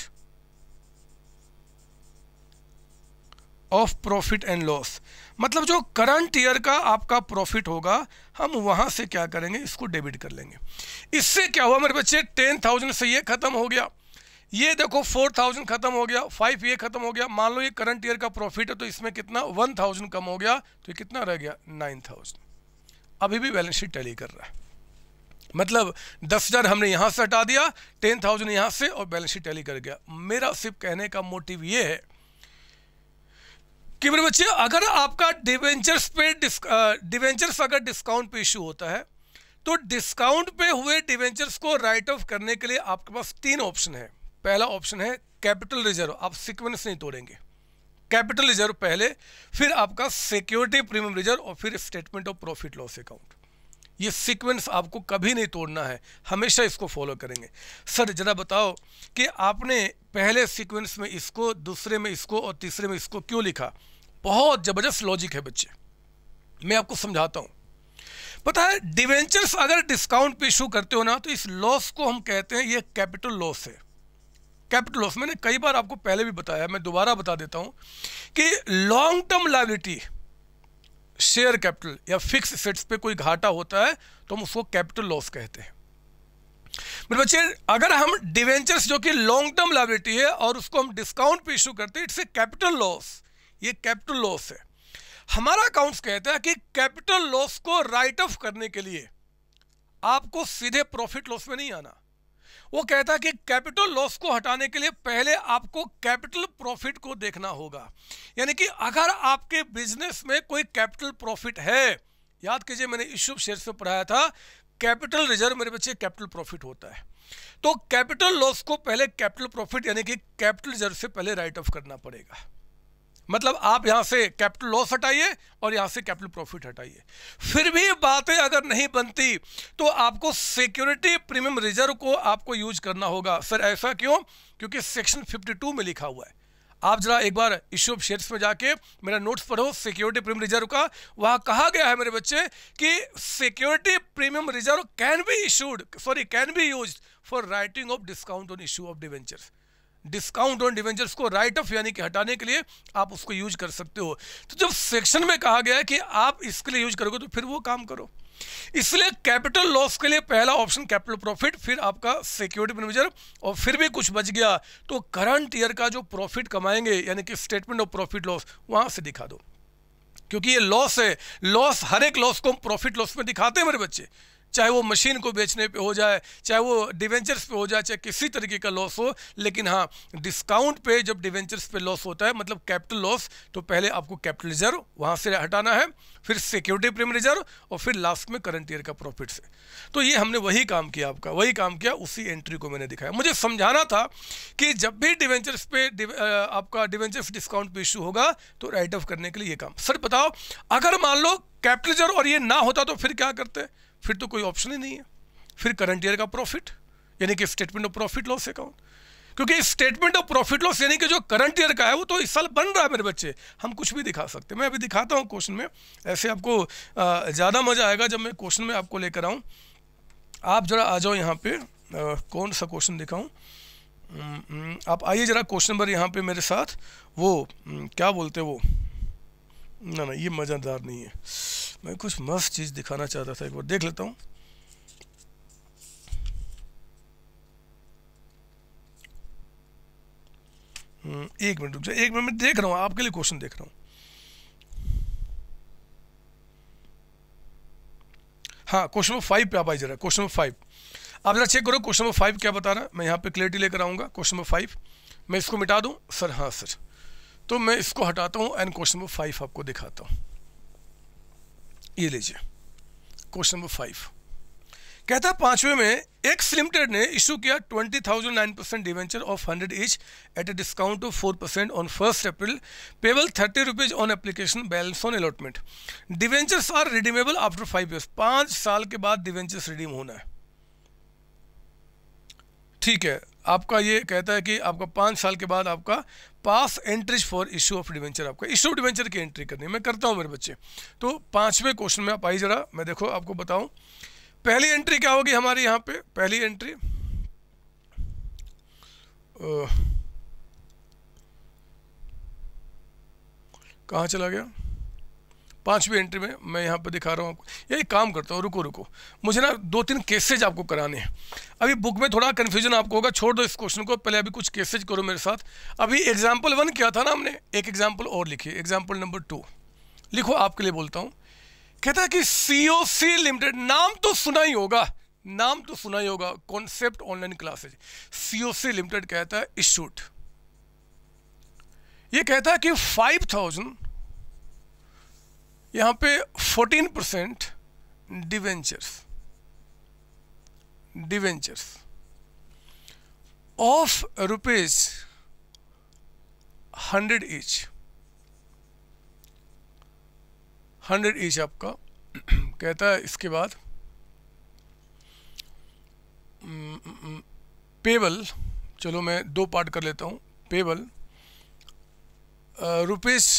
of profit and loss, मतलब जो करंट ईयर का आपका प्रॉफिट होगा हम वहां से क्या करेंगे, इसको डेबिट कर लेंगे। इससे क्या हुआ मेरे बच्चे, 10,000 से ये खत्म हो गया, ये देखो 4,000 खत्म हो गया, 5 ये खत्म हो गया। मान लो ये करंट ईयर का प्रॉफिट है, तो इसमें कितना 1,000 कम हो गया, तो ये कितना रह गया 9,000। अभी भी बैलेंस शीट टैली कर रहा है, मतलब 10,000 हमने यहां से हटा दिया, 10,000 यहां से, और बैलेंस शीट टैली कर गया। मेरा सिर्फ कहने का मोटिव ये है कि मेरे बच्चे, अगर आपका डिवेंचर्स अगर डिस्काउंट पे इशू होता है, तो डिस्काउंट पे हुए डिवेंचर्स को राइट ऑफ करने के लिए आपके पास 3 ऑप्शन है। पहला ऑप्शन है कैपिटल रिजर्व, आप सीक्वेंस नहीं तोड़ेंगे, कैपिटल रिजर्व पहले, फिर आपका सिक्योरिटी प्रीमियम रिजर्व, और फिर statement of profit loss account. ये सीक्वेंस आपको कभी नहीं तोड़ना है, हमेशा इसको फॉलो करेंगे। सर जरा बताओ कि आपने पहले सीक्वेंस में इसको, दूसरे में इसको और तीसरे में इसको क्यों लिखा? बहुत जबरदस्त लॉजिक है बच्चे, मैं आपको समझाता हूं। पता है, डिवेंचर्स अगर डिस्काउंट पे इशू करते हो ना, तो इस लॉस को हम कहते हैं ये कैपिटल लॉस है। कैपिटल लॉस मैंने कई बार आपको पहले भी बताया, मैं दोबारा बता देता हूं कि long term liability, share capital या फिक्स एसेट्स पे कोई घाटा होता है तो हम उसको कैपिटल लॉस कहते हैं। मेरे बच्चे, अगर हम डिवेंचर्स जो कि लॉन्ग टर्म लायबिलिटी है और उसको हम डिस्काउंट पे इशू करते हैं, इट्स ए कैपिटल लॉस, ये कैपिटल लॉस है। हमारा अकाउंट्स कहता है कि कैपिटल लॉस को राइट ऑफ करने के लिए आपको सीधे प्रॉफिट लॉस में नहीं आना। वो कहता है कि कैपिटल लॉस को हटाने के लिए पहले आपको कैपिटल प्रॉफिट को देखना होगा। यानी कि अगर आपके बिजनेस में कोई कैपिटल प्रॉफिट है, याद कीजिए मैंने इश्यू ऑफ शेयर्स में पढ़ाया था, कैपिटल रिजर्व मेरे बच्चे कैपिटल प्रॉफिट होता है। तो कैपिटल लॉस को पहले कैपिटल प्रॉफिट यानी कि कैपिटल रिजर्व से पहले राइट ऑफ करना पड़ेगा। मतलब आप यहां से कैपिटल लॉस हटाइए और यहां से कैपिटल प्रॉफिट हटाइए। फिर भी बातें अगर नहीं बनती तो आपको सिक्योरिटी प्रीमियम रिजर्व को आपको यूज करना होगा। सर ऐसा क्यों? क्योंकि सेक्शन 52 में लिखा हुआ है। आप जरा एक बार इश्यू ऑफ शेयर्स में जाके मेरा नोट्स पढ़ो सिक्योरिटी प्रीमियम रिजर्व का। वहां कहा गया है मेरे बच्चे कि security premium reserve can be used for writing off discount on issue of debentures. Discount on debentures को राइट ऑफ यानी कि हटाने के लिए आप उसको यूज कर सकते हो। तो जब सेक्शन में कहा गया है कि आप इसके लिए यूज करोगे तो फिर वो काम करो। इसलिए कैपिटल लॉस के लिए पहला ऑप्शन कैपिटल प्रॉफिट, फिर आपका सिक्योरिटी प्रीमियम रिजर्व, और फिर भी कुछ बच गया तो करंट ईयर का जो प्रॉफिट कमाएंगे यानी कि स्टेटमेंट ऑफ प्रॉफिट लॉस वहां से दिखा दो। क्योंकि ये लॉस है, लॉस हर एक लॉस को हम प्रॉफिट लॉस में दिखाते हैं मेरे बच्चे, चाहे वो मशीन को बेचने पे हो जाए, चाहे वो डिवेंचर्स पे हो जाए, चाहे किसी तरीके का लॉस हो। लेकिन हाँ, डिस्काउंट पे जब डिवेंचर्स पे लॉस होता है मतलब कैपिटल लॉस, तो पहले आपको कैपिटल रिजर्व वहां से हटाना है, फिर सिक्योरिटी प्रीमियम रिजर्व, और फिर लास्ट में करंट ईयर का प्रॉफिट से। तो ये हमने वही काम किया, आपका वही काम किया, उसी एंट्री को मैंने दिखाया। मुझे समझाना था कि जब भी डिवेंचर्स पे आपका डिवेंचर्स डिस्काउंट पे इशू होगा तो राइट ऑफ करने के लिए ये काम। सर बताओ, अगर मान लो कैपिटल रिजर्व और ये ना होता तो फिर क्या करते? फिर तो कोई ऑप्शन ही नहीं है, फिर करंट ईयर का प्रॉफिट यानी कि statement of profit loss account. क्योंकि स्टेटमेंट ऑफ प्रॉफिट लॉस यानी कि जो करंट ईयर का है वो तो इस साल बन रहा है मेरे बच्चे, हम कुछ भी दिखा सकते हैं। मैं अभी दिखाता हूँ क्वेश्चन में, ऐसे आपको ज़्यादा मजा आएगा जब मैं क्वेश्चन में आपको लेकर आऊँ। आप जरा आ जाओ यहाँ पे, कौन सा क्वेश्चन दिखाऊँ? आप आइए ज़रा क्वेश्चन नंबर यहाँ पे मेरे साथ, वो क्या बोलते वो, ना ये मज़ेदार नहीं है, मैं कुछ मस्त चीज़ दिखाना चाहता था, एक बार देख लेता हूँ। एक मिनट रुक जाए, एक मिनट में देख रहा हूँ, आपके लिए क्वेश्चन देख रहा हूँ। हाँ, क्वेश्चन नंबर 5 पे आप आइए जरा, क्वेश्चन नंबर 5 आप जरा चेक करो, क्वेश्चन नंबर 5 क्या बता रहा है। मैं यहाँ पे क्लियरिटी लेकर आऊँगा। क्वेश्चन नंबर 5 मैं इसको मिटा दूँ सर? हाँ सर, तो मैं इसको हटाता हूँ एंड क्वेश्चन नंबर 5 आपको दिखाता हूँ। ये लीजिए क्वेश्चन नंबर 5 कहता है 5वें में एक्स लिमिटेड ने इशू किया 20,009% debenture of 100 each at a discount of 4% on 1 April, payable 30 rupees on application, balance on allotment. Debentures are redeemable after 5 years. 5 साल के बाद डिवेंचर्स रिडीम होना है, ठीक है। आपका ये कहता है कि आपका 5 साल के बाद आपका pass entries for issue of debenture, आपका इशू ऑफ डिवेंचर की एंट्री करनी है। मैं करता हूँ मेरे बच्चे। तो 5वें क्वेश्चन में आप आइए जरा, मैं देखो आपको बताऊं पहली एंट्री क्या होगी हमारी। यहाँ पे पहली एंट्री कहाँ चला गया? 5वीं एंट्री में मैं यहाँ पे दिखा रहा हूँ आपको। ये काम करता हूँ, रुको मुझे ना 2-3 केसेज आपको कराने हैं। अभी बुक में थोड़ा कन्फ्यूजन आपको होगा, छोड़ दो इस क्वेश्चन को, पहले अभी कुछ केसेज करो मेरे साथ। अभी एग्जाम्पल 1 किया था ना हमने, एक एग्जाम्पल और लिखिए, एग्जाम्पल नंबर 2 लिखो, आपके लिए बोलता हूँ। कहता है कि COC लिमिटेड, नाम तो सुना ही होगा, नाम तो सुना ही होगा, concept online classes. COC limited कहता है इशूड, ये कहता है कि 5,000 यहाँ पे 14% डिवेंचर्स ऑफ रुपीज 100 ईच आपका कहता है। इसके बाद पेबल, चलो मैं 2 पार्ट कर लेता हूँ। Payable rupees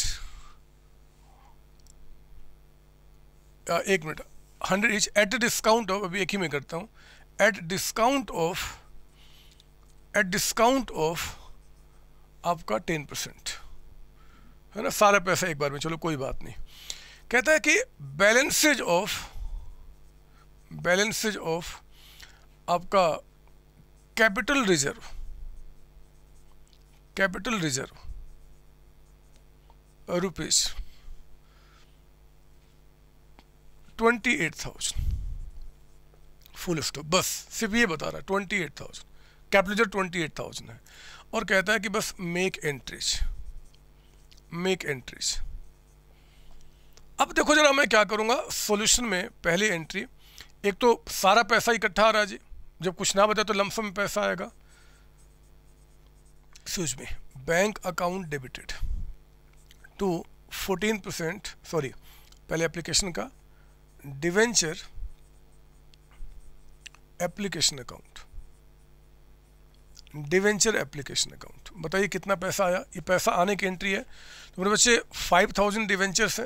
1 minute 100 each at discount of, अभी एक ही में करता हूँ, एट डिस्काउंट ऑफ आपका 10%, है ना, सारा पैसा एक बार में, चलो कोई बात नहीं। कहता है कि बैलेंसेज ऑफ आपका capital reserve rupees 28,000 full stop, बस सिर्फ ये बता रहा है 28,000, कैपिटल रिजर्व 28,000 है। और कहता है कि बस मेक एंट्रीज। अब देखो जरा मैं क्या करूँगा सॉल्यूशन में। पहली एंट्री, एक तो सारा पैसा इकट्ठा आ रहा है जी, जब कुछ ना बचा तो लमसम में पैसा आएगा। Excuse me, bank account debited to 14%, sorry पहले एप्लीकेशन का, डिवेंचर एप्लीकेशन अकाउंट। बताइए कितना पैसा आया? ये पैसा आने की एंट्री है। तो मेरे बच्चे 5,000 डिवेंचर्स हैं।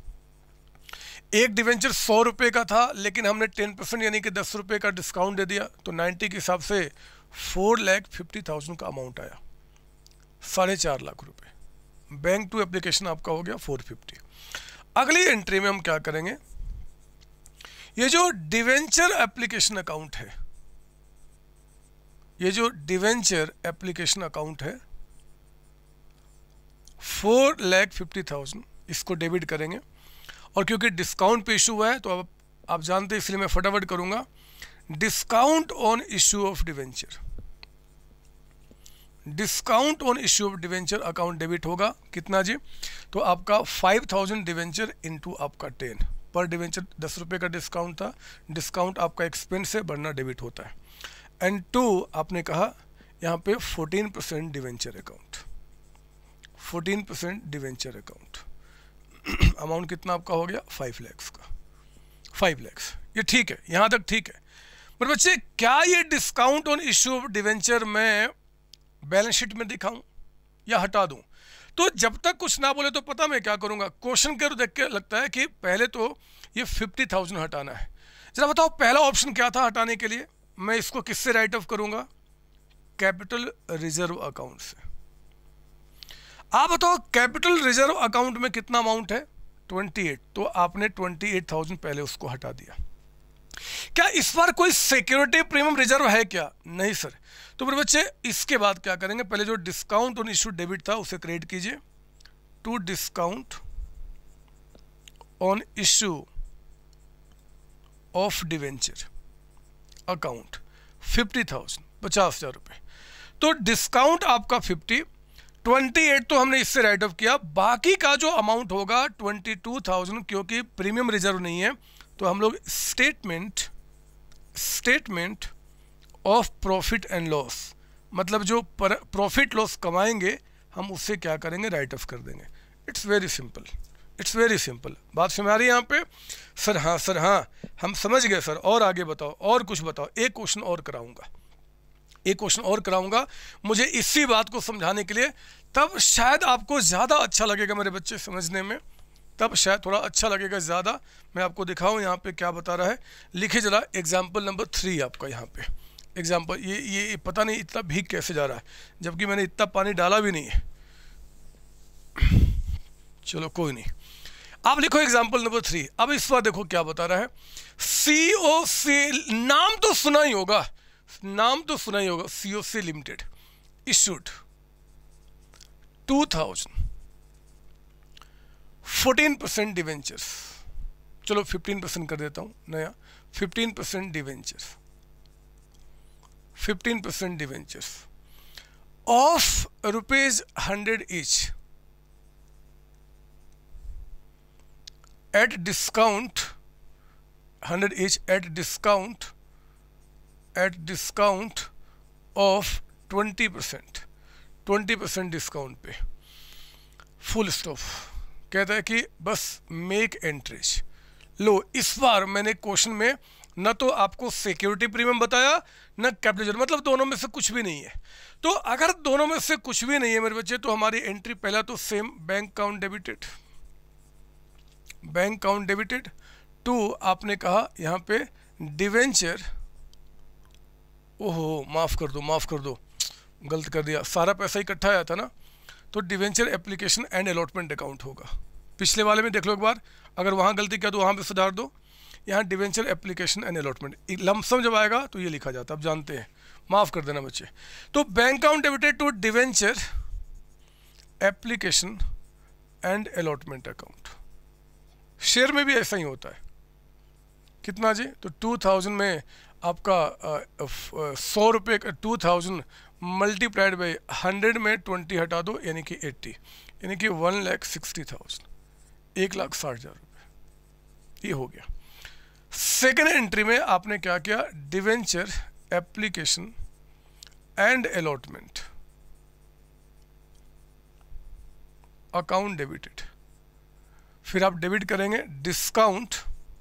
एक डिवेंचर 100 रुपये का था, लेकिन हमने 10% यानी कि 10 रुपये का डिस्काउंट दे दिया, तो 90 के हिसाब से 4,50,000 का अमाउंट आया, 4.5 लाख रुपये। बैंक टू एप्लीकेशन आपका हो गया 450। अगली एंट्री में हम क्या करेंगे, ये जो डिवेंचर एप्लीकेशन अकाउंट है, 4,50,000 इसको डेबिट करेंगे। और क्योंकि डिस्काउंट पे इशू हुआ है तो अब आप जानते हैं, इसलिए मैं फटाफट करूंगा। Discount on issue of debenture account debit होगा कितना जी? तो आपका 5,000 डिवेंचर इंटू आपका 10 पर डिवेंचर 10 रुपये का डिस्काउंट था। डिस्काउंट आपका एक्सपेंस है, बढ़ना डेबिट होता है। एंड 2 आपने कहा यहाँ पे 14% डिवेंचर अकाउंट। अमाउंट कितना आपका हो गया? 5 लाख का, 5 लाख। ये ठीक है, यहाँ तक ठीक है। पर बच्चे क्या ये discount on issue of debenture मैं बैलेंस शीट में दिखाऊं या हटा दूं? तो जब तक कुछ ना बोले तो पता मैं क्या करूंगा, क्वेश्चन के देख के लगता है कि पहले तो ये 50,000 हटाना है। जरा बताओ पहला ऑप्शन क्या था हटाने के लिए? मैं इसको किससे राइट ऑफ करूंगा? कैपिटल रिजर्व अकाउंट से। आप बताओ कैपिटल रिजर्व अकाउंट में कितना अमाउंट है? 28, तो आपने 28,000 पहले उसको हटा दिया। क्या इस बार कोई सिक्योरिटी प्रीमियम रिजर्व है क्या? नहीं सर। तो मेरे बच्चे इसके बाद क्या करेंगे, पहले जो डिस्काउंट ऑन इशू डेबिट था उसे क्रेडिट कीजिए to discount on issue of debenture account 50,000, 50,000 रुपये। तो डिस्काउंट आपका 50, 28 तो हमने इससे राइट ऑफ किया, बाकी का जो अमाउंट होगा 22,000, क्योंकि प्रीमियम रिजर्व नहीं है तो हम लोग statement of profit and loss, मतलब जो प्रॉफिट लॉस कमाएंगे हम उससे क्या करेंगे, राइट ऑफ कर देंगे। It's very simple, it's very simple. बात समझ आ रही है यहाँ पे? सर हाँ हम समझ गए सर, और आगे बताओ, और कुछ बताओ। एक क्वेश्चन और कराऊंगा मुझे इसी बात को समझाने के लिए, तब शायद आपको ज़्यादा अच्छा लगेगा मेरे बच्चे समझने में, तब शायद थोड़ा अच्छा लगेगा ज़्यादा। मैं आपको दिखाऊं यहाँ पे क्या बता रहा है, लिखिए जरा एग्जाम्पल नंबर 3 आपका यहाँ पे एग्जाम्पल। ये पता नहीं इतना भीग कैसे जा रहा है, जबकि मैंने इतना पानी डाला भी नहीं है। चलो कोई नहीं, आप लिखो एग्जाम्पल नंबर 3। अब इस बार देखो क्या बता रहा है, COC, नाम तो सुना ही होगा, COC लिमिटेड इशूड 2000 14% डिवेंचर्स, चलो 15% कर देता हूं नया, 15% debentures of ₹100 each at discount 100 each at discount of 20% discount पे, फुल स्टॉप। कहता है कि बस मेक एंट्रीज। लो, इस बार मैंने क्वेश्चन में न तो आपको सिक्योरिटी प्रीमियम बताया न कैपिटल रिजर्व, मतलब दोनों में से कुछ भी नहीं है। तो अगर दोनों में से कुछ भी नहीं है मेरे बच्चे, तो हमारी एंट्री पहला तो same bank account debited to आपने कहा यहाँ पे डिवेंचर, ओहो माफ़ कर दो, गलत कर दिया, सारा पैसा इकट्ठा आया था ना, तो debenture application and allotment account होगा। पिछले वाले में देख लो एक बार, अगर वहाँ गलती किया तो वहाँ पे सुधार दो। यहाँ debenture application and allotment, lump sum जब आएगा तो ये लिखा जाता है, अब जानते हैं, माफ़ कर देना बच्चे। तो bank account debited to debenture application and allotment account. Share में भी ऐसा ही होता है। कितना जी? तो 2000 में आपका 100 रुपये का 2000 मल्टीप्लाइड बाई 100 में 20 हटा दो, यानी कि 80, यानी कि 1,60,000, 1,60,000 रुपये, ये हो गया। सेकेंड एंट्री में आपने क्या किया, debenture application and allotment account debited, फिर आप डेबिट करेंगे discount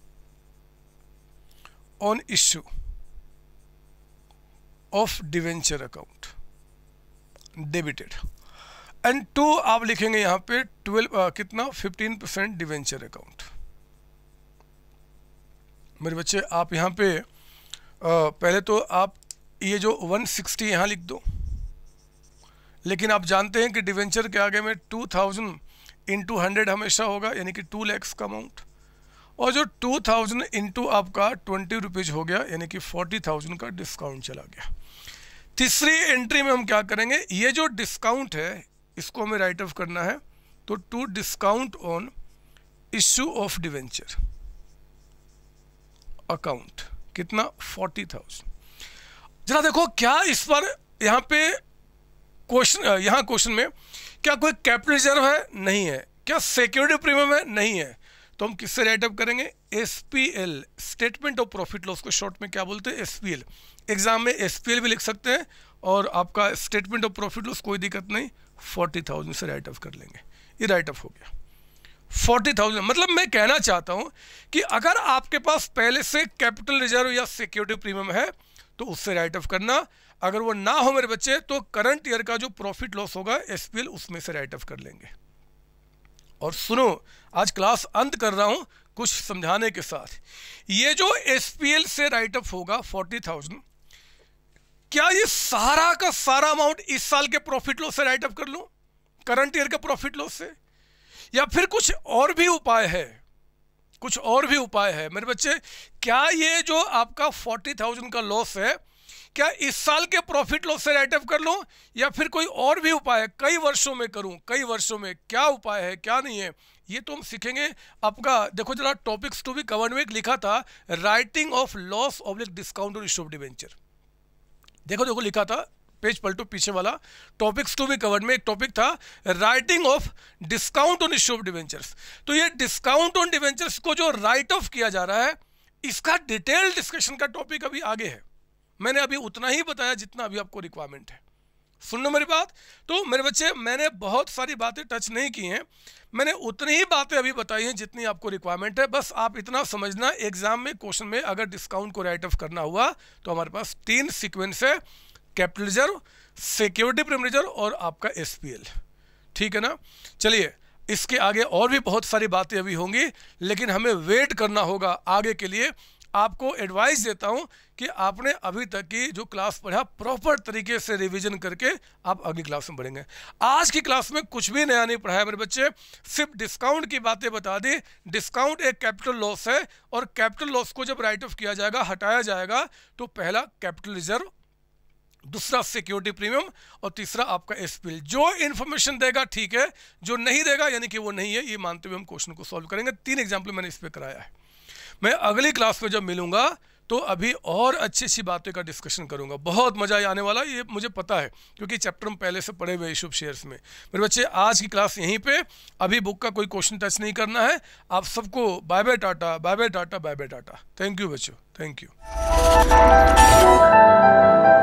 on issue of debenture account debited, and 2 आप लिखेंगे यहाँ पे 15% डिवेंचर अकाउंट। मेरे बच्चे आप यहाँ पे पहले तो आप ये जो 160 यहाँ लिख दो, लेकिन आप जानते हैं कि डिवेंचर के आगे में 2000 इंटू 100 हमेशा होगा, यानी कि 2 लाख का अमाउंट, और जो 2000 इंटू आपका 20 रुपीज़ हो गया, यानी कि 40,000 का डिस्काउंट चला गया। तीसरी एंट्री में हम क्या करेंगे, ये जो डिस्काउंट है इसको हमें राइट ऑफ करना है, तो to discount on issue of debenture account, कितना 40,000। जरा देखो क्या इस बार यहाँ पे क्वेश्चन में क्या कोई कैपिटल रिजर्व है? नहीं है। क्या सिक्योरिटी प्रीमियम है? नहीं है। तो हम किससे राइट अप करेंगे? SPL, statement of profit loss को शॉर्ट में क्या बोलते हैं? SPL। एग्जाम में SPL भी लिख सकते हैं, और आपका स्टेटमेंट ऑफ प्रॉफिट लॉस कोई दिक्कत नहीं, 40,000 से राइट ऑफ कर लेंगे। ये राइट ऑफ हो गया 40,000। मतलब मैं कहना चाहता हूं कि अगर आपके पास पहले से कैपिटल रिजर्व या सिक्योरिटी प्रीमियम है तो उससे राइट ऑफ करना, अगर वो ना हो मेरे बच्चे तो करंट ईयर का जो प्रॉफिट लॉस होगा SPL, उसमें से राइट ऑफ कर लेंगे। और सुनो, आज क्लास अंत कर रहा हूं कुछ समझाने के साथ। ये जो SPL से राइट ऑफ होगा 40,000, क्या ये सारा का सारा अमाउंट इस साल के प्रॉफिट लॉस से राइट ऑफ कर लूं, करंट ईयर के प्रॉफिट लॉस से, या फिर कुछ और भी उपाय है? कुछ और भी उपाय है मेरे बच्चे। क्या ये जो आपका 40,000 का लॉस है, क्या इस साल के प्रॉफिट लॉस से राइट ऑफ कर लूं, या फिर कोई और भी उपाय है? कई वर्षों में करूं, कई वर्षों में क्या उपाय है क्या नहीं है, ये तो हम सीखेंगे। आपका देखो जरा, टॉपिक्स टू बी कवर्ड में एक लिखा था writing off loss oblique discount और इशू ऑफ डिवेंचर। देखो देखो लिखा था, पेज पलटो पीछे वाला, टॉपिक्स टू बी कवर्ड में एक टॉपिक था writing off discount on issue of debentures. तो ये डिस्काउंट ऑन डिवेंचर्स को जो राइट ऑफ किया जा रहा है, इसका डिटेल डिस्कशन का टॉपिक अभी आगे है। मैंने अभी उतना ही बताया जितना अभी आपको रिक्वायरमेंट है। सुन लो मेरी बात। तो मेरे बच्चे, मैंने बहुत सारी बातें टच नहीं की हैं, मैंने उतनी ही बातें अभी बताई हैं जितनी आपको रिक्वायरमेंट है। बस आप इतना समझना, एग्जाम में क्वेश्चन में अगर डिस्काउंट को राइट ऑफ करना हुआ तो हमारे पास 3 सीक्वेंस है, capital reserve, security premium reserve और आपका एसपीएल। ठीक है ना। चलिए, इसके आगे और भी बहुत सारी बातें अभी होंगी, लेकिन हमें वेट करना होगा आगे के लिए। आपको एडवाइस देता हूं कि आपने अभी तक की जो क्लास पढ़ा प्रॉपर तरीके से रिवीजन करके आप अगली क्लास में बढ़ेंगे। आज की क्लास में कुछ भी नया नहीं पढ़ाया मेरे बच्चे, सिर्फ डिस्काउंट की बातें बता दी। डिस्काउंट एक कैपिटल लॉस है, और कैपिटल लॉस को जब राइट ऑफ किया जाएगा, हटाया जाएगा, तो पहला कैपिटल रिजर्व, दूसरा सिक्योरिटी प्रीमियम, और तीसरा आपका एसपीएल। जो इन्फॉर्मेशन देगा ठीक है, जो नहीं देगा यानी कि वो नहीं है, ये मानते हुए हम क्वेश्चन को सॉल्व करेंगे। 3 एग्जाम्पल मैंने इस पर कराया है। मैं अगली क्लास में जब मिलूंगा तो अभी और अच्छी अच्छी बातों का डिस्कशन करूंगा, बहुत मजा आने वाला, ये मुझे पता है, क्योंकि चैप्टर हम पहले से पढ़े हुए इशू ऑफ शेयर्स में। मेरे बच्चे, आज की क्लास यहीं पे, अभी बुक का कोई क्वेश्चन टच नहीं करना है। आप सबको bye bye tata, bye bye tata, bye bye tata. Thank you बच्चों, थैंक यू।